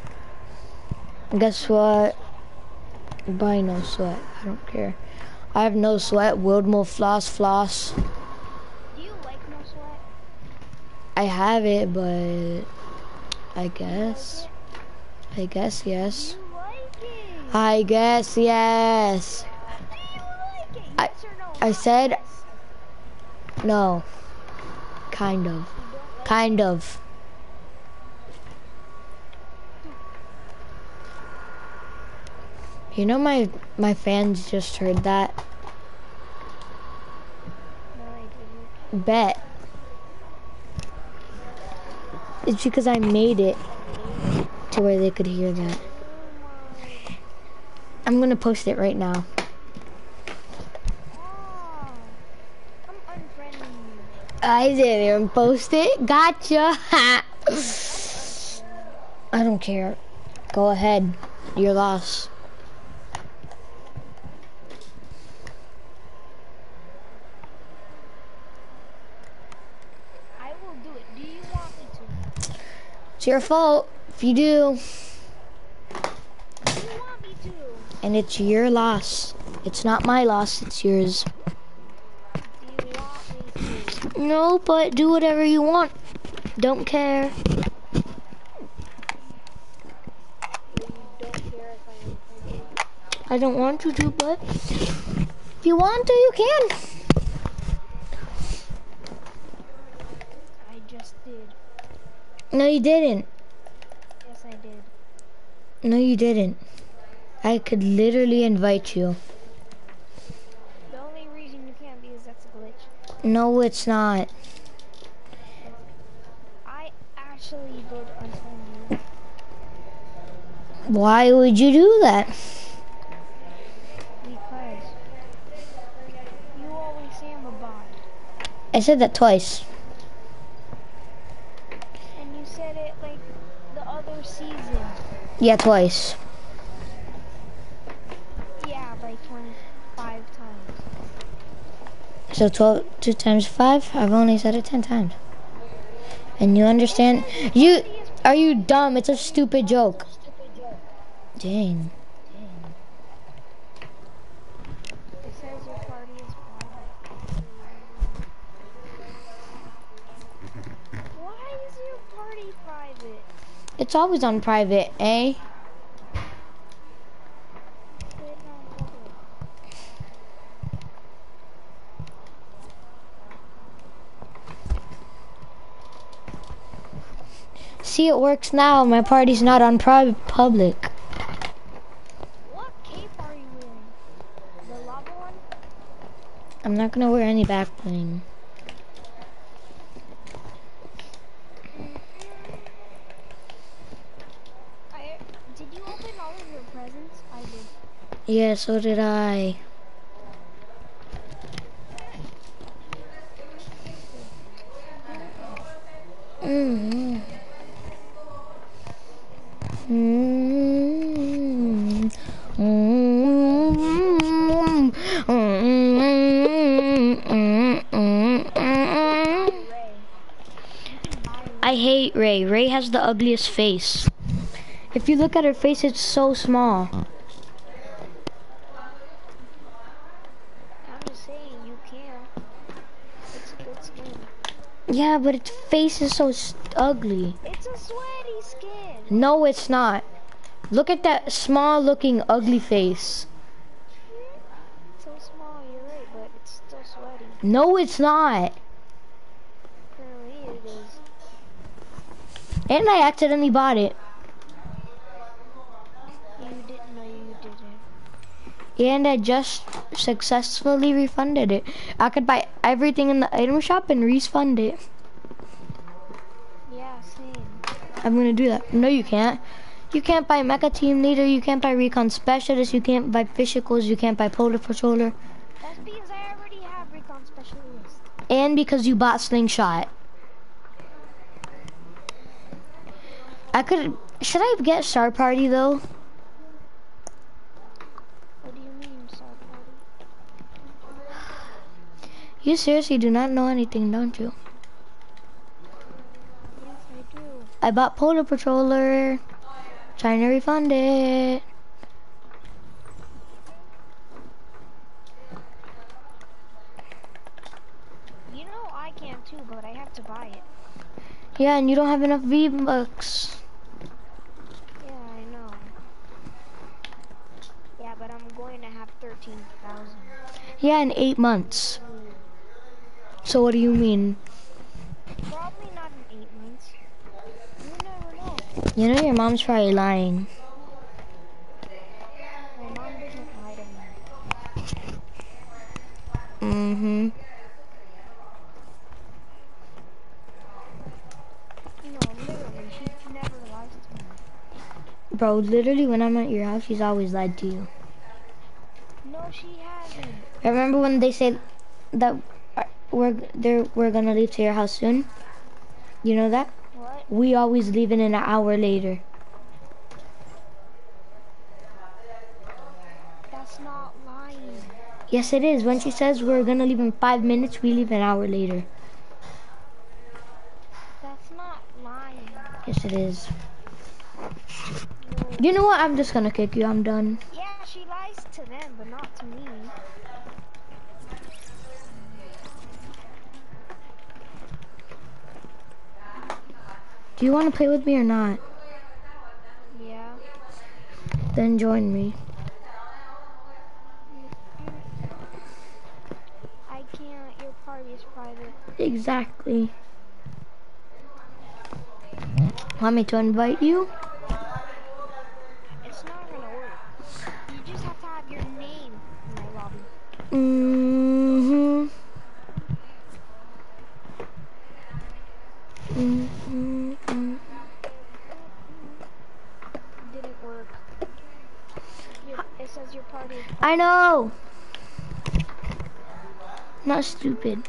Guess what? Buy no sweat. I don't care. I have no sweat. Wildmo floss floss. Do you like no sweat? I have it, but I Do you guess. like I guess it? Do yes. you like it? I guess yes. Do you like it? I Yes or no? I Not said yes. no. Kind of. You don't like Kind it? of. You know my my fans just heard that. No, I didn't. Bet. It's because I made it to where they could hear that. Oh my. I'm gonna post it right now. Oh. I'm unfriending you. I didn't post it. Gotcha. I'm unfriending. I don't care. Go ahead. Your loss. I will do it. Do you want me to? It's your fault if you do. Do you want me to? And it's your loss. It's not my loss, it's yours. Do you want me to? No, but do whatever you want. Don't care. You don't care if I unfriend you? I don't want you to, but if you want to, you can. I just did. No, you didn't. Yes, I did. No, you didn't. I could literally invite you. The only reason you can't be is that's a glitch. No, it's not. I actually did unfriend you. Why would you do that? Because you always say I'm a bot. I said that twice. And you said it like the other season. Yeah, twice. Yeah, like twenty-five times. So twelve, two times five, I've only said it ten times. And you understand? You, are you dumb? It's a stupid joke. Dang. It says your party is private. Why is your party private? It's always on private, eh? Put it on public. See, it works now. My party's not on private public. What cape are you wearing? The lava one? I'm not gonna wear any back bling. I did you open all of your presents? I did. Yeah, so did I. Mm-hmm. Mm-hmm. Ray. I hate Ray. Ray has the ugliest face. If you look at her face, it's so small. I'm just saying you can. It's a good skin. Yeah, but its face is so st ugly. It's a sweaty skin. No, it's not. Look at that small looking ugly face. So small, you're right, but it's still sweaty. No, it's not. Apparently it is. And I accidentally bought it. You didn't know you didn't. And I just successfully refunded it. I could buy everything in the item shop and refund it. Yeah, same. I'm gonna do that. No, you can't. You can't buy Mecha Team Leader, you can't buy Recon Specialist, you can't buy Physicals, you can't buy Polar Patroller. That's because I already have Recon Specialist. And because you bought Slingshot. I could, should I get Star Party though? What do you mean, Star Party? You seriously do not know anything, don't you? Yes, I do. I bought Polar Patroller, trying to refund it. You know I can too, but I have to buy it. Yeah, and you don't have enough V-Bucks. Yeah, I know. Yeah, but I'm going to have thirteen thousand. Yeah, in eight months. So what do you mean? Probably not in eight months. You never know. You know your mom's probably lying. My mom doesn't lie to me. Mm-hmm. No, literally, she never lies to me. Bro, literally when I'm at your house, she's always lied to you. No, she hasn't. I remember when they said that uh, we're they're, we're gonna leave to your house soon? You know that? What? We always leave in an hour later. That's not lying. Yes, it is. When she says we're gonna leave in five minutes, we leave an hour later. That's not lying. Yes, it is. No. You know what? I'm just gonna kick you. I'm done. Yeah, she lies to them, but not to me. Do you want to play with me or not? Yeah. Then join me. I can't. Your party is private. Exactly. Want me to invite you? It's not gonna work. You just have to have your name in my lobby. Mm-hmm. Mm-hmm. Didn't work. Your, it says your party is private. I know. Not stupid.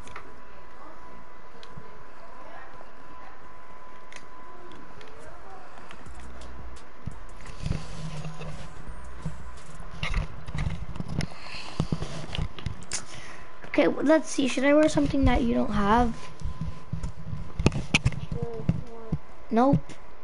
Okay, let's see. Should I wear something that you don't have? Sure, what? Nope.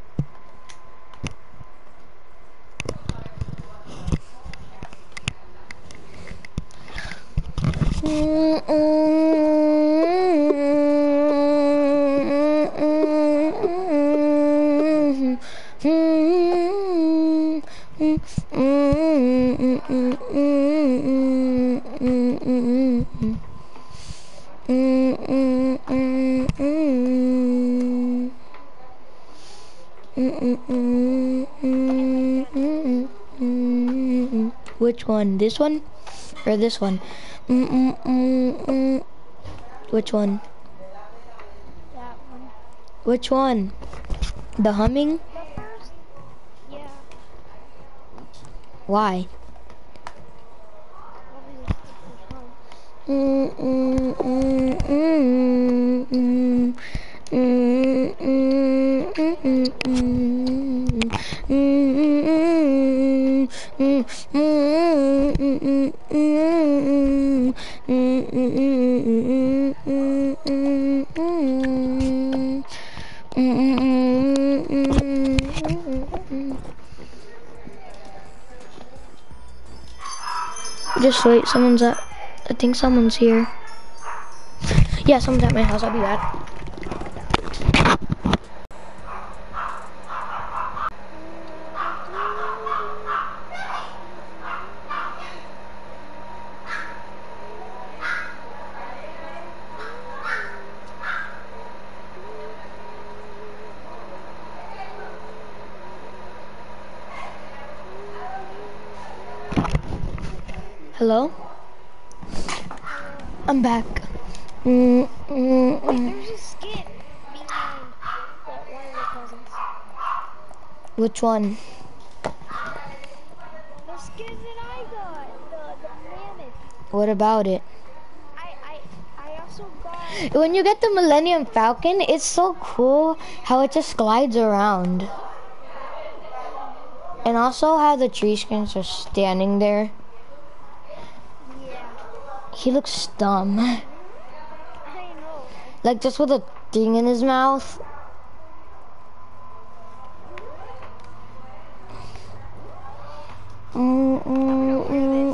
Which one? This one or this one? Which one? That one. Which one? The humming? The first? Yeah. Why? Obviously, the first one. Just wait, someone's at, I think someone's here. Yeah, someone's at my house, I'll be back. Hello? I'm back. Mm, mm, mm. There's a skit behind the, one of your cousins. Which one? The skin that I got, the, the mammoth. What about it? I, I, I also got. When you get the Millennium Falcon, it's so cool how it just glides around. And also how the tree skins are standing there. Yeah. He looks dumb. I know. Like just with a thing in his mouth. Mm, mm, mm.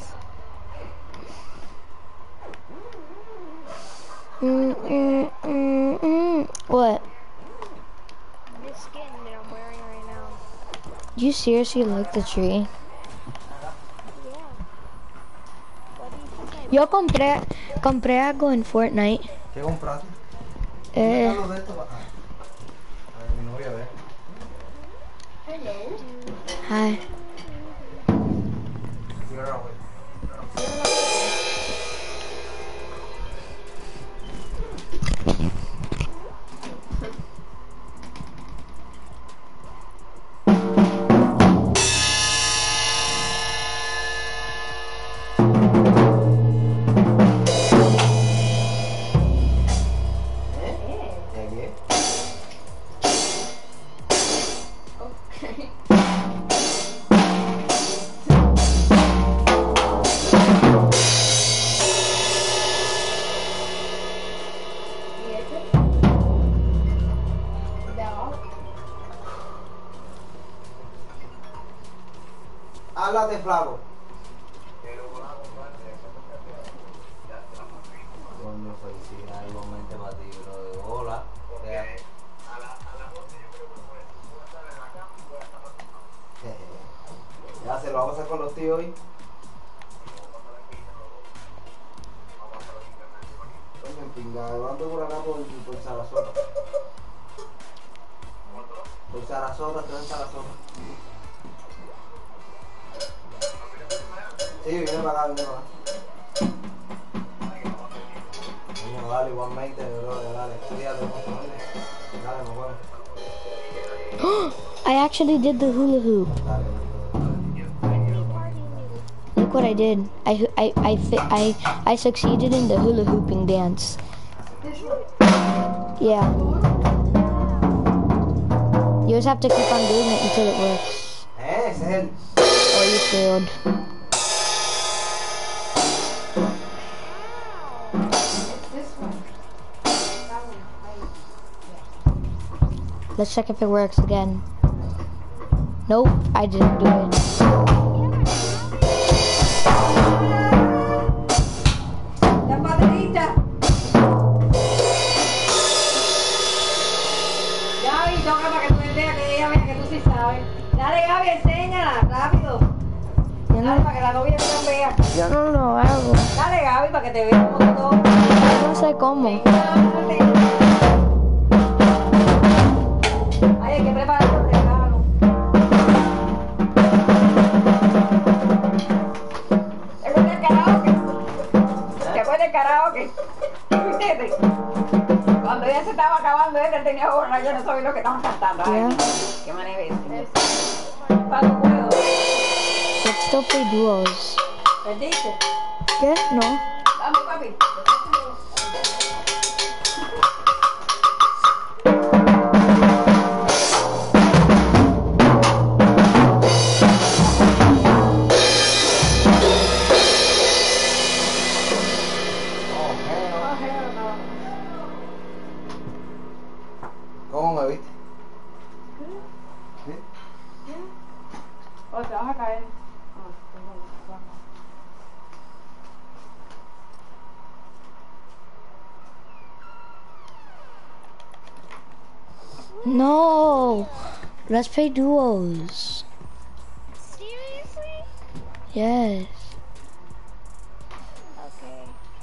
Mm, mm, mm, mm. What? Do you seriously like the tree? Yeah. What do you think I Yo compré, compré algo en Fortnite. ¿Qué compraste? Eh, Un regalo de esto. Ah, a ver, mi novia ve. hi. Cierra, güey. Háblate, Flaco. Coño, felicidades igualmente para ti, bro. Hola. Ya se lo vamos a hacer con los tíos hoy. Coño, en pinga, ando por acá por, por Sarasota. Por Sarasota, estoy en Sarasota. Sí, viene para acá, viene para acá. Vamos, dale, igualmente, bro, dale. Cuídate mucho, ¿vale? Dale, nos vemos. I actually did the hula hoop. Dale, Look what I did. I I I fi I I succeeded in the hula hooping dance. Yeah. You just have to keep on doing it until it works. Eh, ese es el. Oh, you failed. Let's check if it works again. Nope, I didn't do it. La padrita. Gaby, toca para que tú veas que ella vea que tú sí sabes. Dale, Gaby, enséñala, rápido. Yo Dale, no, para que la novia te vea. yo no lo hago. Dale, Gaby, para que te vea como tú todo. No sé cómo. Ay, hay que preparar los regalos. ¿Te acuerdas del karaoke? ¿Te acuerdas del karaoke? ¿Viste? Cuando ya se estaba acabando, él tenía borra, yo no sabía lo que estaban cantando. Ay, Yeah. qué manera de Pago puedo. Let's still play duos. ¿Perdiste? ¿Qué? No. Vamos, papi. ¿Cómo me viste? ¿Sí? O te vas a caer. No. Let's play duos. Seriously? Yes. Okay.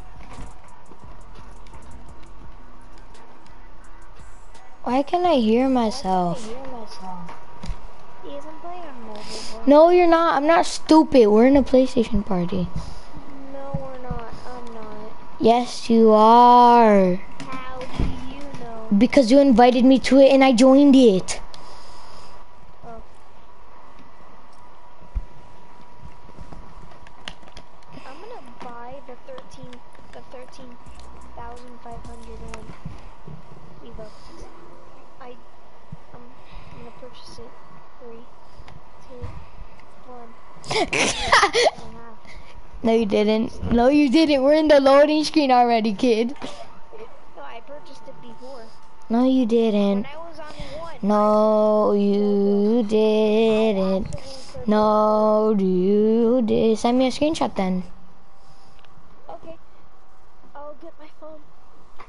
Why can I hear myself? Hear myself. He isn't playing on mobile. Bro. No, you're not. I'm not stupid. We're in a PlayStation party. No, we're not. I'm not. Yes, you are. How do you know? Because you invited me to it and I joined it. Oh. I'm gonna buy the thirteen, the thirteen thousand five hundred one. V-Bucks. I, um, I'm gonna purchase it. Three, two, one. No, you didn't. No, you didn't. We're in the loading screen already, kid. No, I purchased it before. No, you didn't. When I was on one. No, you didn't. No, you did. Send me a screenshot then. Okay. I'll get my phone.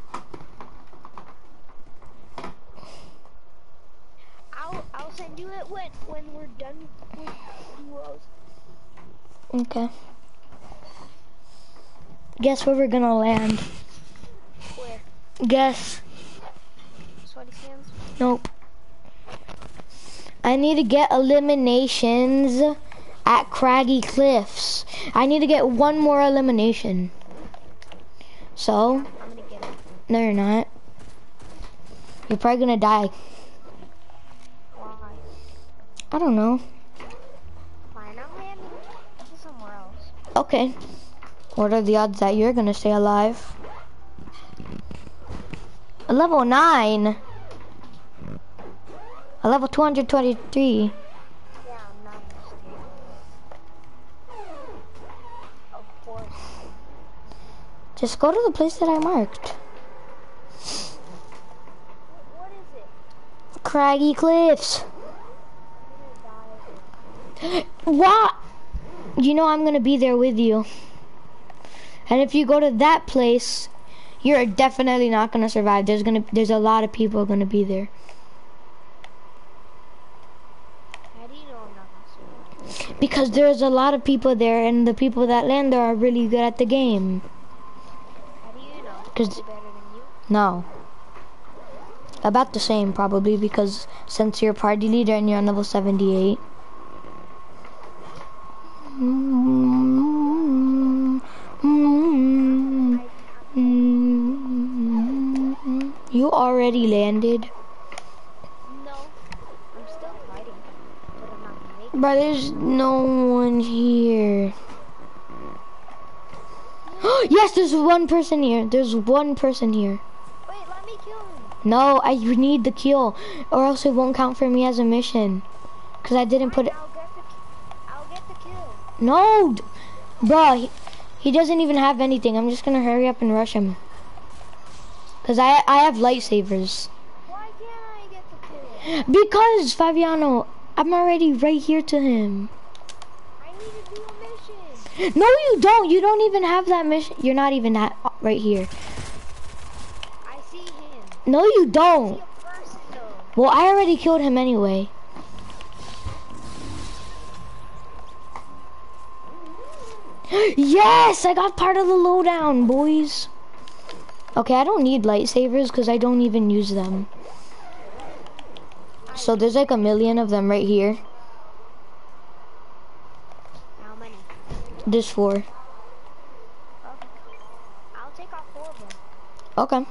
I'll I'll send you it when when we're done with duos. Okay. Guess where we're gonna land? Where? Guess. Sweaty sands? Nope. I need to get eliminations at Craggy Cliffs. I need to get one more elimination. So, I'm gonna get it. no you're not. You're probably gonna die. Why? I don't know. Fine, I'm landing somewhere else. Okay. What are the odds that you're gonna stay alive? A level nine. A level two hundred twenty-three. Yeah, I'm not gonna stay alive. Of course. Just go to the place that I marked. What is it? Craggy Cliffs. I'm gonna die. What? You know I'm gonna be there with you. And if you go to that place, you're definitely not gonna survive. There's gonna there's a lot of people gonna be there. How do you know I'm not gonna survive? Because there's a lot of people there, and the people that land there are really good at the game. How do you know? 'Cause- Is it better than you? No. About the same probably, because since you're party leader and you're on level seventy-eight. You already landed. No. I'm still fighting. But I'm not gonna make it. But there's no one here. Yes, there's one person here. There's one person here. Wait, let me kill him. No, I need the kill, or else it won't count for me as a mission. Cause I didn't put it. I'll get the, I'll get the kill. No, d- bruh, he, he doesn't even have anything. I'm just gonna hurry up and rush him. Cause I I have lightsabers. Why can't I get the kill? Because Fabiano, I'm already right here to him. I need to do a mission. No, you don't. You don't even have that mission. You're not even that right here. I see him. No, you I don't. see a person though. Well, I already killed him anyway. Yes, I got part of the lowdown, boys. Okay, I don't need lightsabers because I don't even use them. So there's like a million of them right here. How many? There's four. Okay. I'll take off four of them. Okay.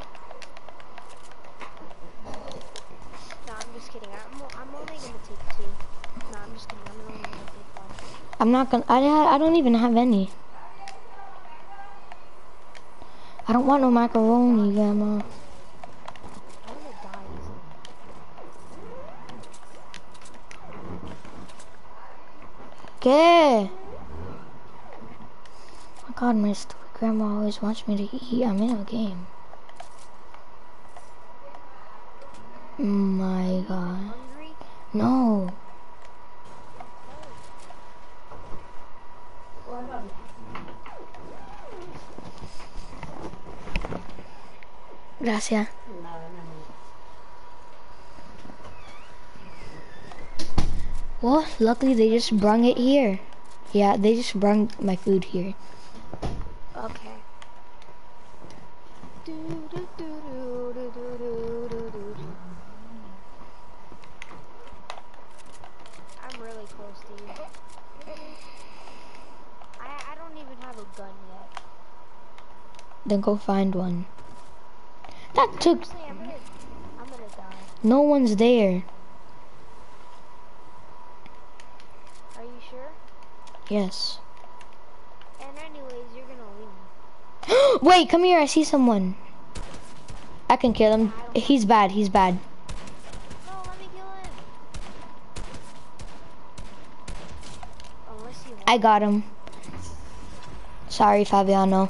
No, I'm just kidding. I'm, I'm only gonna take two. No, I'm just kidding. I'm only gonna take one. I'm not gonna, I, I don't even have any. I don't want no macaroni, Grandma. I'm gonna die easily. Okay. Oh my God, my stupid grandma always wants me to eat. I'm in a game. My God. Hungry? No. Gracias. Well, luckily they just brung it here. Yeah, they just brung my food here. Okay. Do, do, do, do, do, do, do, do, do. I'm really close to you. I I don't even have a gun yet. Then go find one. That took, Seriously, I'm gonna I'm gonna die. no one's there. Are you sure? Yes. And anyways, you're gonna leave. Wait, come here, I see someone. I can kill him. He's bad, he's bad. No, let me kill him. Unless you want. I got him. Sorry, Fabiano.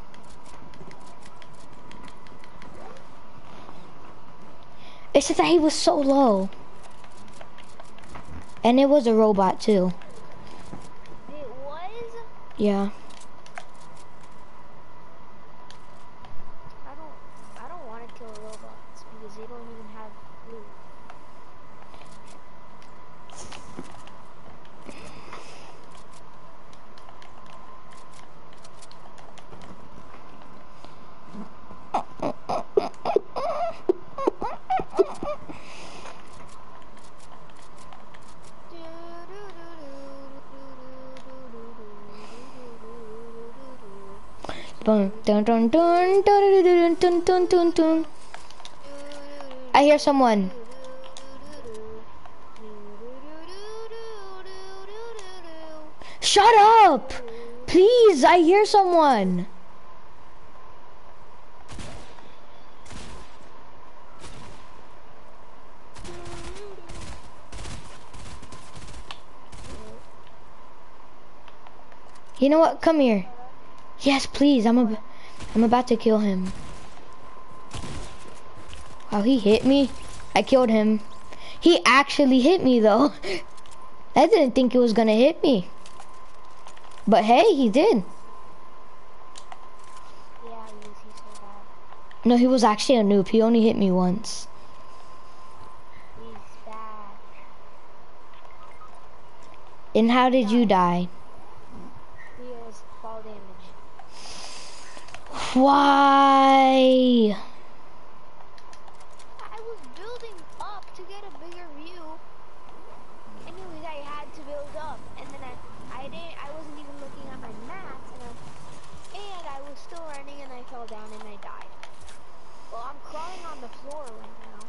It's just that he was so low. And it was a robot too. It was? Yeah. I don't I don't want to kill robots because they don't even have Dun, dun, dun, dun, dun, dun, dun, dun, dun, dun. I hear someone. Shut up! Please, I hear someone. You know what? Come here. Yes, please. I'm a, I'm about to kill him. Wow, he hit me. I killed him. He actually hit me though. I didn't think it was gonna hit me. But hey, he did. Yeah, he was, he's so bad. No, he was actually a noob. He only hit me once. He's bad. And how did you die? He has fall damage. Why? I was building up to get a bigger view. Anyways, I had to build up, and then I, I didn't, I wasn't even looking at my mats, and I, and I was still running, and I fell down and I died. Well, I'm crawling on the floor right now.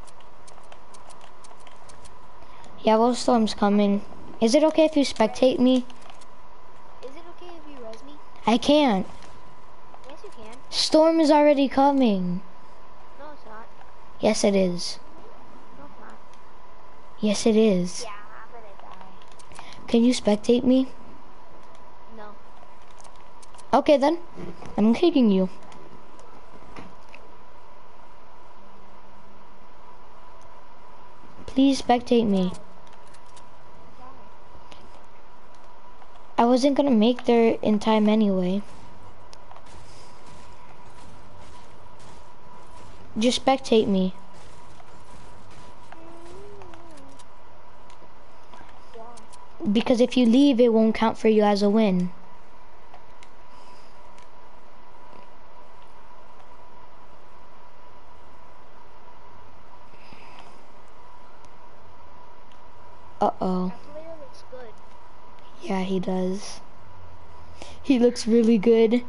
Yeah, well, storm's coming. Is it okay if you spectate me? Is it okay if you res me? I can't. Yes, you can. Storm is already coming. No, it's not. Yes, it is. No, it's not. Yes, it is. Yeah, I'm gonna die. Can you spectate me? No. Okay, then. I'm kicking you. Please spectate me. I wasn't gonna make there in time anyway. Just spectate me. Because if you leave, it won't count for you as a win. Uh-oh. That player looks good. Yeah, he does. He looks really good.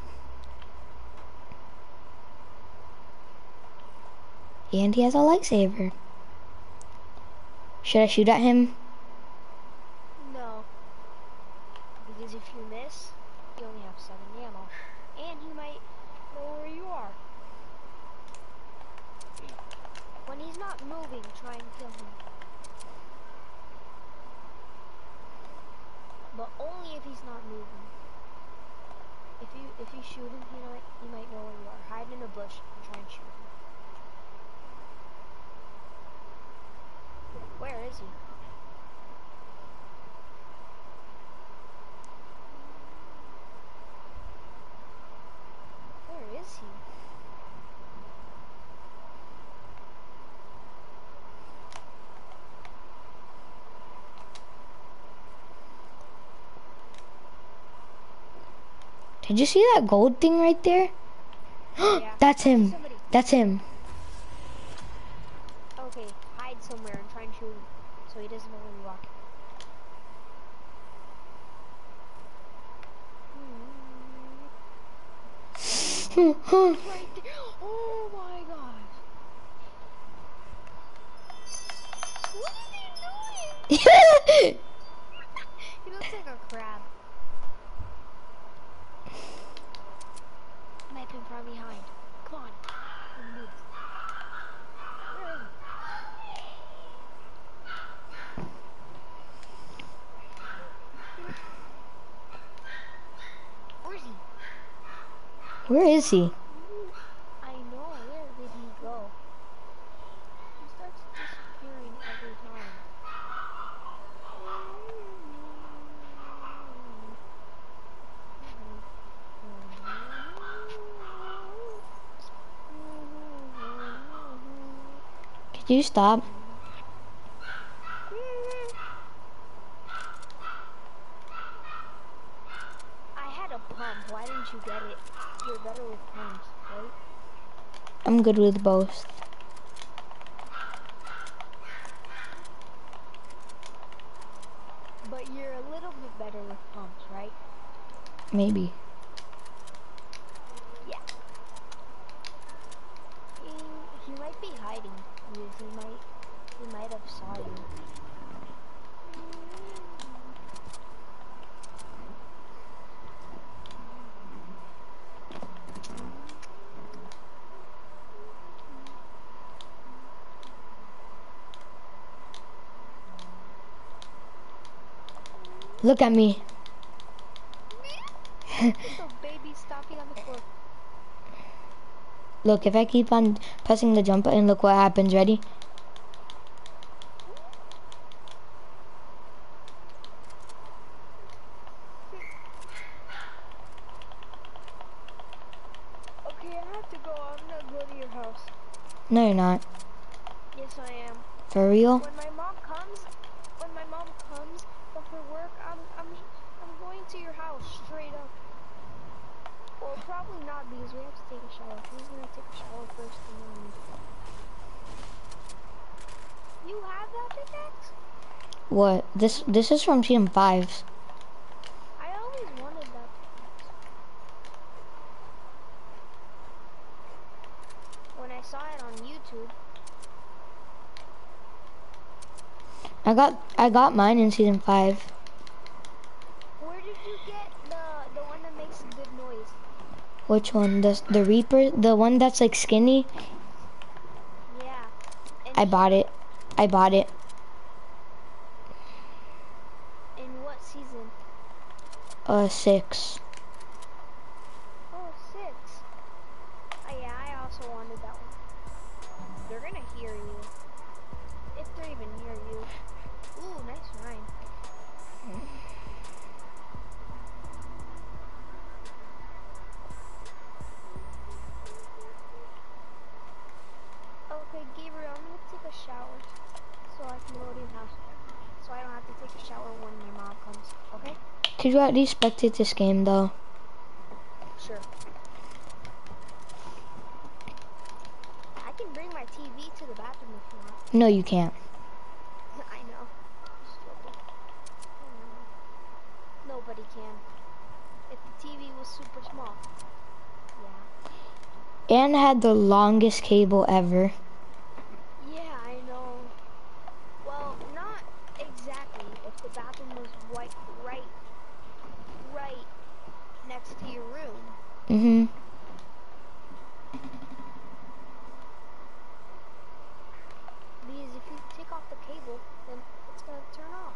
And he has a lightsaber. Should I shoot at him? No. Because if you miss, you only have seven ammo. And he might know where you are. When he's not moving, try and kill him. But only if he's not moving. If you if you shoot him, he might he might know where you are. Hide in a bush and try and shoot him. Where is he? Where is he? Did you see that gold thing right there? Yeah. That's him. Somebody. That's him. Okay, hide somewhere and try and shoot him so he doesn't know where you are. Right there. Oh my gosh. What is he doing? He looks like a crab. Snipe him from behind. Come on. Move. Where is he? Where is he? Where is he? I know. Where did he go? He starts disappearing every time. Could you stop? I had a pump. Why didn't you get it? You're better with pumps, right? I'm good with both. But you're a little bit better with pumps, right? Maybe. He might, he might have saw you. Look at me. It's a baby stomping on the floor. Look, if I keep on pressing the jump button, look what happens. Ready? Okay, I have to go. I'm gonna go to your house. No, you're not. Yes, I am. For real? When my mom comes, when my mom comes from her work, I'm, I'm, I'm going to your house straight up. Well, probably not because we have to take a shower. We're gonna take a shower first and then we... You have that pickaxe? What? This this is from Season five. I always wanted that pickaxe. When I saw it on YouTube. I got I got mine in Season five. Where did you get the the one that makes a good noise? Which one? The the Reaper, the one that's like skinny. Yeah. And I bought it. I bought it. in what season? Uh, six. Oh, six. Oh yeah, I also wanted that one. They're gonna hear you. If they're even near you. Ooh, nice rhyme. Okay, Gabriel, I'm gonna take a shower so I can go to your house. So I don't have to take a shower when my mom comes, okay? Could you at least spectate this game though? Sure. I can bring my T V to the bathroom if you want. No, you can't. I know. Just joking. I know. Nobody can. If the T V was super small. Yeah. Anne had the longest cable ever. Yeah, I know. Well, not exactly. If the bathroom was right, right, right next to your room. Mm-hmm. Because if you take off the cable, then it's gonna turn off.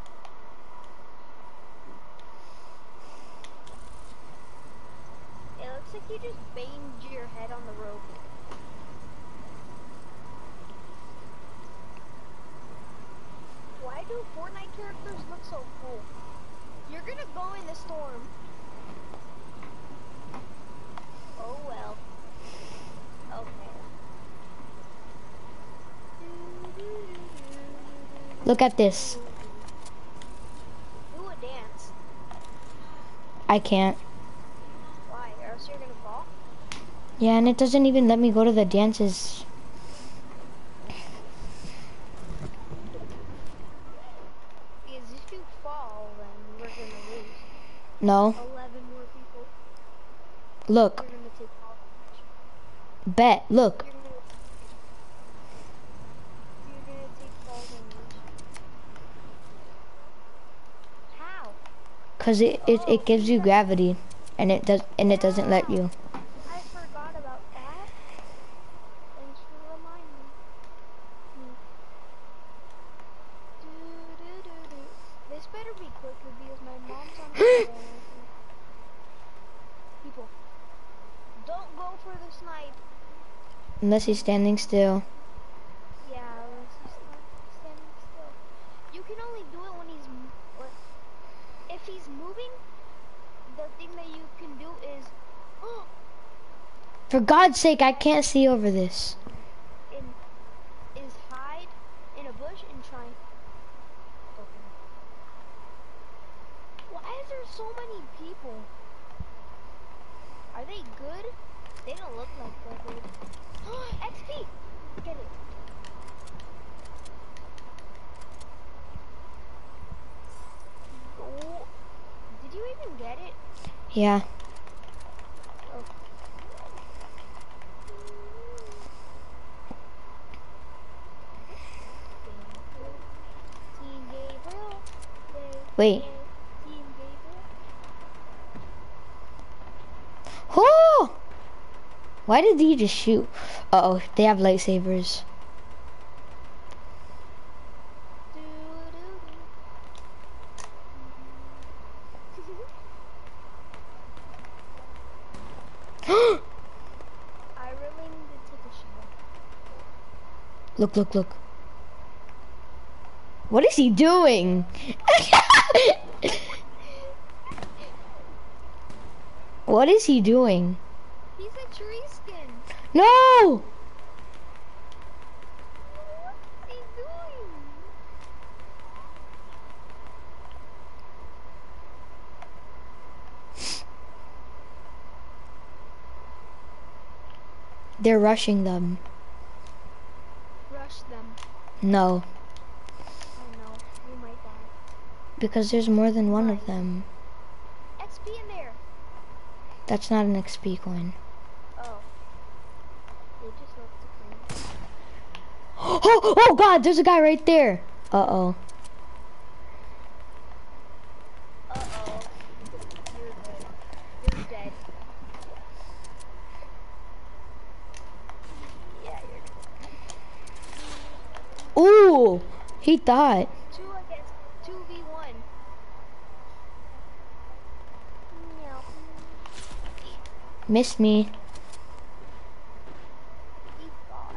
It looks like you just banged your head on the rope. Why do Fortnite characters look so cool? You're gonna go in the storm. Oh well. Okay. Look at this. Do a dance. I can't. Why? Or else you're gonna fall? Yeah, and it doesn't even let me go to the dances. Because if you fall, then we're gonna lose. No. Eleven more people. Look. You're gonna take fall damage. Bet. Look. You're gonna, you're gonna take fall damage. How? Cause it, it, it gives you gravity, and it does and it doesn't let you. I forgot about that. Thanks for reminding me. Do, do, do, do. This better be quicker because my mom's on the phone. People, don't go for the snipe. Unless he's standing still. Yeah, unless he's sta- standing still. You can only do it when he's, m- when, if he's moving, the thing that you can do is, For God's sake, I can't see over this. in, is hide in a bush and try. Okay. Why is there so many people? Are they good? They don't look like they're good. X P! Get it. Oh, did you even get it? Yeah. Wait. Team Gable. Oh! Why did he just shoot? Uh oh, they have lightsabers. I really need to take a shower. Look, look, look. What is he doing? What is he doing? He's a tree skin. No! What's he doing? They're rushing them. Rush them. No, Oh no, we might die. because there's more than one of them. X P in there. That's not an X P coin. Oh. They just love to clean. Oh, oh God, there's a guy right there. Uh-oh. Uh-oh. You're dead. You're dead. Yeah, you're dead. Ooh, he thought. Two against two v one. Meow. Missed me. He thought.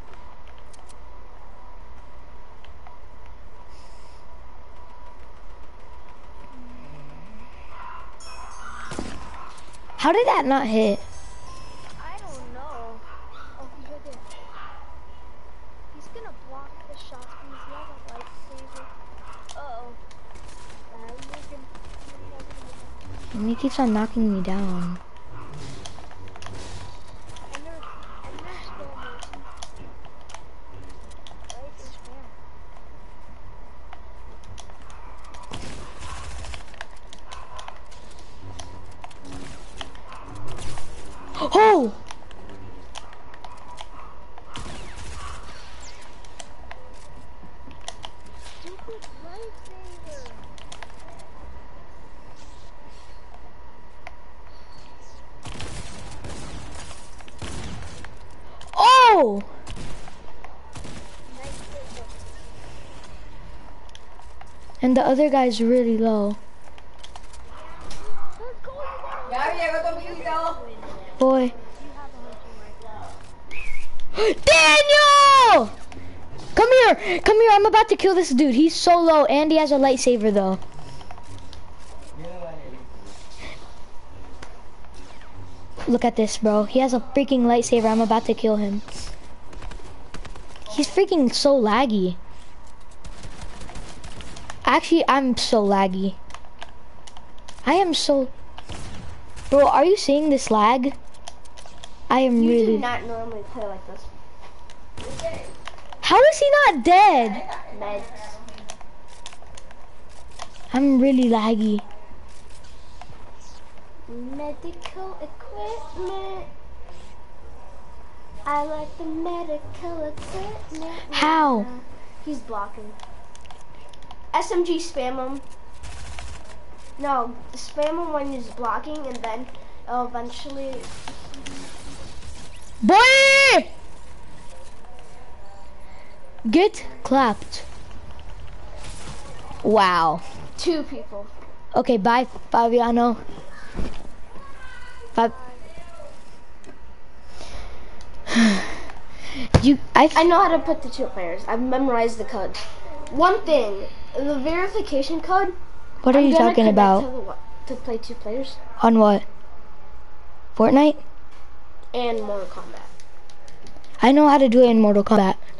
How did that not hit? I don't know. Oh, he's right there. He's gonna block the shots because he has a lightsaber. Uh-oh. Uh, you're gonna- And he keeps on knocking me down. And there's, and there's slow motion. Right, there's there. Oh! Stupid lightsaber. Oh! Lightsaber. And the other guy's really low. Let's go, you gotta Ya llegó tu amiguito. win. Boy. You have a hunting rifle. Daniel! Come here! Come here, I'm about to kill this dude. He's so low and he has a lightsaber though. Look at this, bro. He has a freaking lightsaber. I'm about to kill him. He's freaking so laggy. Actually, I'm so laggy. I am so... Bro, are you seeing this lag? I am You really... do not normally play like this. How is he not dead? Meds. I'm really laggy. Medical equipment. I like the medical equipment. How? He's blocking. S M G spam him. No, spam him when he's blocking, and then uh, eventually. Boy! Get clapped. Wow. Two people. Okay, bye, Fabiano. Fab you, I, I know how to put the two players. I've memorized the code. One thing, the verification code. what are I'm you gonna talking connect about? To, the, wa- to play two players On what? Fortnite? and Mortal Kombat. I know how to do it in Mortal Kombat.